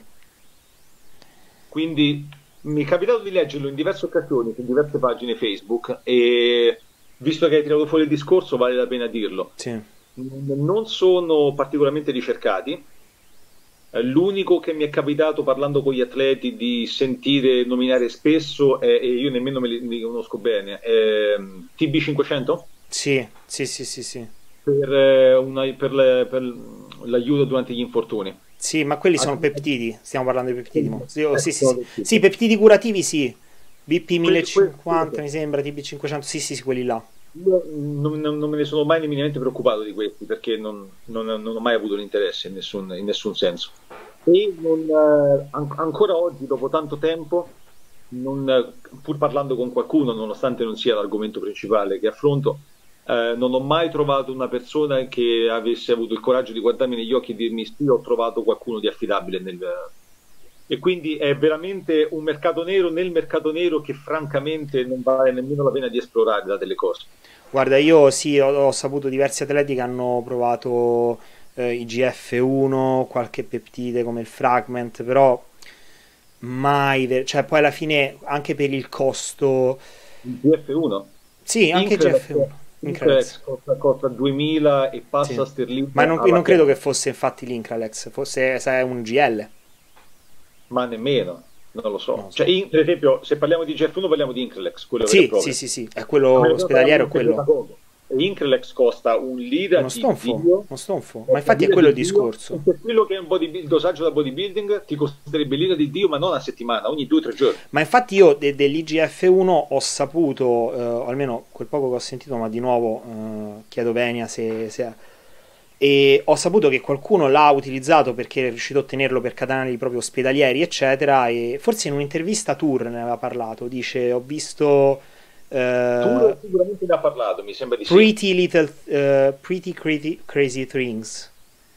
Quindi mi è capitato di leggerlo in diverse occasioni su diverse pagine Facebook e visto che hai tirato fuori il discorso vale la pena dirlo. Sì. Non sono particolarmente ricercati. L'unico che mi è capitato parlando con gli atleti di sentire nominare spesso e io nemmeno me li conosco bene è TB500? Sì. Per l'aiuto durante gli infortuni. Sì, ma quelli sono peptidi, stiamo parlando di peptidi. Sì, peptidi curativi sì. BP 1050 mi sembra, TB500, sì, quelli là. Io non me ne sono mai minimamente preoccupato di questi perché non ho mai avuto l'interesse in nessun senso. E ancora oggi, dopo tanto tempo, pur parlando con qualcuno, nonostante non sia l'argomento principale che affronto, non ho mai trovato una persona che avesse avuto il coraggio di guardarmi negli occhi e dirmi sì, ho trovato qualcuno di affidabile e quindi è veramente un mercato nero nel mercato nero che francamente non vale nemmeno la pena di esplorare da delle cose. Guarda, io sì, ho saputo diversi atleti che hanno provato IGF-1, qualche peptide come il Fragment, però mai, cioè poi alla fine anche per il costo, Il GF1, sì, anche IGF-1, Increlex, Increlex costa 2000 e sì. passa sterline Ma non alla credo che pianta, fosse infatti l'Increlex, fosse sai, un GL, ma nemmeno, non lo non so. lo Cioè, so. per esempio, se parliamo di GF1 parliamo di Increlex, quello vero e Sì, sì, proprio. sì, sì, è A quello meno che non parliamo ospedaliero, di è un segreto quello. agogo. E Increlex costa un lira di Dio, Uno stonfo, ma costa infatti è lira quello il di Dio, e discorso. per quello che è il dosaggio da bodybuilding ti costerebbe lira di Dio, ma non a settimana, ogni 2 o 3 giorni. Ma infatti io dell'IGF1 ho saputo, o almeno quel poco che ho sentito, ma di nuovo chiedo Venia se. E ho saputo che qualcuno l'ha utilizzato perché è riuscito a ottenerlo per canali proprio ospedalieri, eccetera, e forse in un'intervista Tour ne aveva parlato, dice ho visto Tu eh, sicuramente ne ha parlato, mi sembra di sì. Pretty Crazy Things.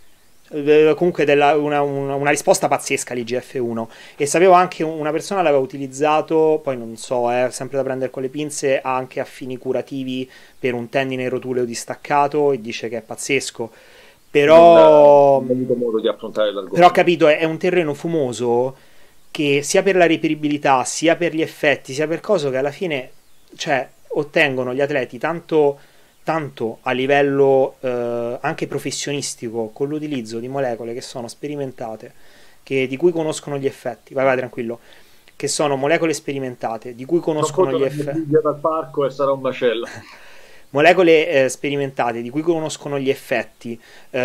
Comunque una risposta pazzesca all'IGF1 e sapevo anche una persona l'aveva utilizzato, poi non so, sempre da prendere con le pinze, anche a fini curativi per un tendine rotuleo distaccato e dice che è pazzesco, però, Non ho avuto modo di affrontare però ho l'argomento. capito, è un terreno fumoso che sia per la reperibilità, sia per gli effetti, sia per coso che alla fine, cioè, ottengono gli atleti tanto a livello anche professionistico con l'utilizzo di molecole che sono sperimentate, di cui conoscono gli effetti. Vai, vai, tranquillo. Che sono molecole sperimentate, di cui Non conoscono porto gli la mia effetti. figlia dal parco e sarà un macello. Molecole sperimentate di cui conoscono gli effetti,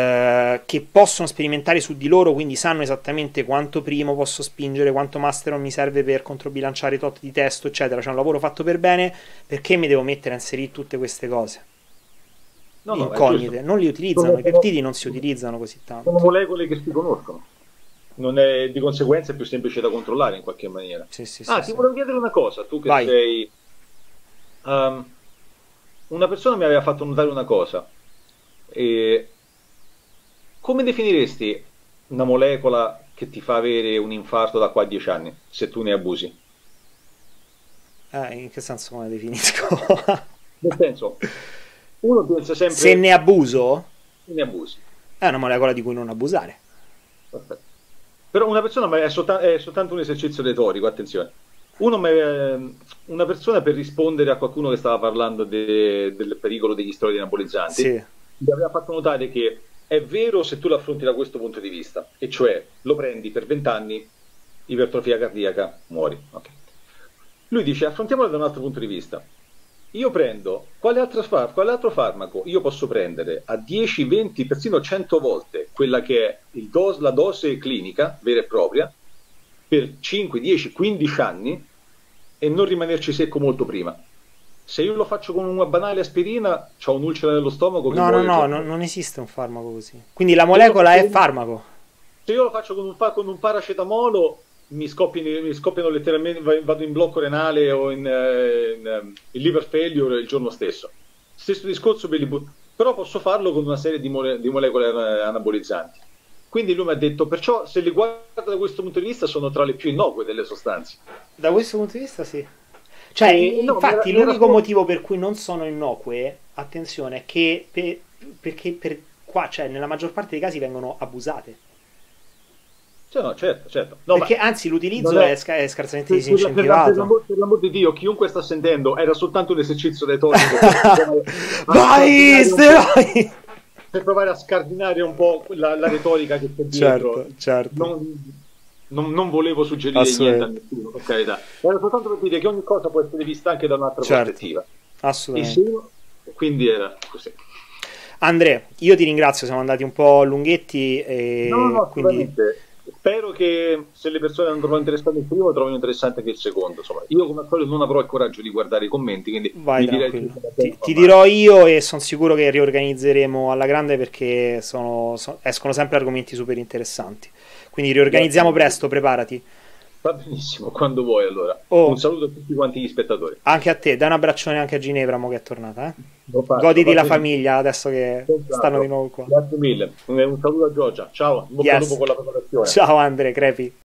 che possono sperimentare su di loro, quindi sanno esattamente quanto primo posso spingere, quanto masteron mi serve per controbilanciare i tot di testo, eccetera. C'è un lavoro fatto per bene, perché mi devo mettere a inserire tutte queste cose? No, no, è giusto. Incognite, non li utilizzano, Sono, i sono- peptidi non si utilizzano così sono tanto. molecole che si conoscono. Non è, di conseguenza è più semplice da controllare in qualche maniera. Sì, sì, sì, Ah, ti sì. volevo chiedere una cosa, tu che Vai. sei... um, una persona mi aveva fatto notare una cosa. E come definiresti una molecola che ti fa avere un infarto da qua a 10 anni, se tu ne abusi? In che senso come definisco? Nel senso, uno pensa Se sempre ne abuso, che ne abusi. è una molecola di cui non abusare. Perfetto. Però una persona ma è soltanto un esercizio retorico, attenzione. Una persona per rispondere a qualcuno che stava parlando del pericolo degli steroidi anabolizzanti, Sì. gli aveva fatto notare che è vero se tu l'affronti da questo punto di vista, e cioè lo prendi per 20 anni, ipertrofia cardiaca, muori. Ok. Lui dice affrontiamolo da un altro punto di vista. Io prendo quale altro farmaco io posso prendere a 10, 20, persino 100 volte quella che è la dose clinica vera e propria per 5, 10, 15 anni e non rimanerci secco molto prima. Se io lo faccio con una banale aspirina, ho un'ulcera nello stomaco che No, no, muoio il no, giorno dopo. non esiste un farmaco così. Quindi la Se io lo molecola faccio è con, farmaco. se io lo faccio con un paracetamolo, mi scoppiano letteralmente, vado in blocco renale o in liver failure il giorno stesso. Stesso discorso per però posso farlo con una serie di molecole anabolizzanti. Quindi lui mi ha detto, perciò se li guarda da questo punto di vista sono tra le più innocue delle sostanze. Da questo punto di vista sì. Cioè, No, infatti, mi era l'unico solo... motivo per cui non sono innocue, attenzione, è che perché qua, cioè, nella maggior parte dei casi vengono abusate. Cioè, no, certo, certo. No, Perché ma anzi non l'utilizzo è... è scarsamente disincentivato. per l'amor di Dio, chiunque sta sentendo, era soltanto un esercizio retorico per provare a Vai, scardinare un po', steroidi! per provare a scardinare un po' la retorica che c'è dietro. Certo, certo, Non volevo suggerire niente a assolutamente, nessuno, per carità. Era soltanto per dire che ogni cosa può essere vista anche da un'altra certo, prospettiva. E se assolutamente. uno... Quindi era così. Andre, io ti ringrazio, siamo andati un po' lunghetti No, no, e quindi assolutamente. Spero che se le persone non trovano interessante il primo, trovino interessante anche il secondo. Insomma, io come al solito non avrò il coraggio di guardare i commenti, quindi vai vi direi tranquillo. tutto da bene Ti informato. dirò io e sono sicuro che riorganizzeremo alla grande perché escono sempre argomenti super interessanti. Quindi Grazie riorganizziamo mille. presto, preparati. Va benissimo, quando vuoi allora. Un Oh, saluto a tutti quanti gli spettatori. anche a te, dai un abbraccione anche a Ginevra, mo che è tornata, eh? Lo faccio, Goditi va la benissimo. famiglia adesso che stanno di Senz'altro. nuovo qua. Grazie mille. Un saluto a Giorgia. Ciao, in bocca al lupo Yes. con la preparazione. Ciao Andre, crepi.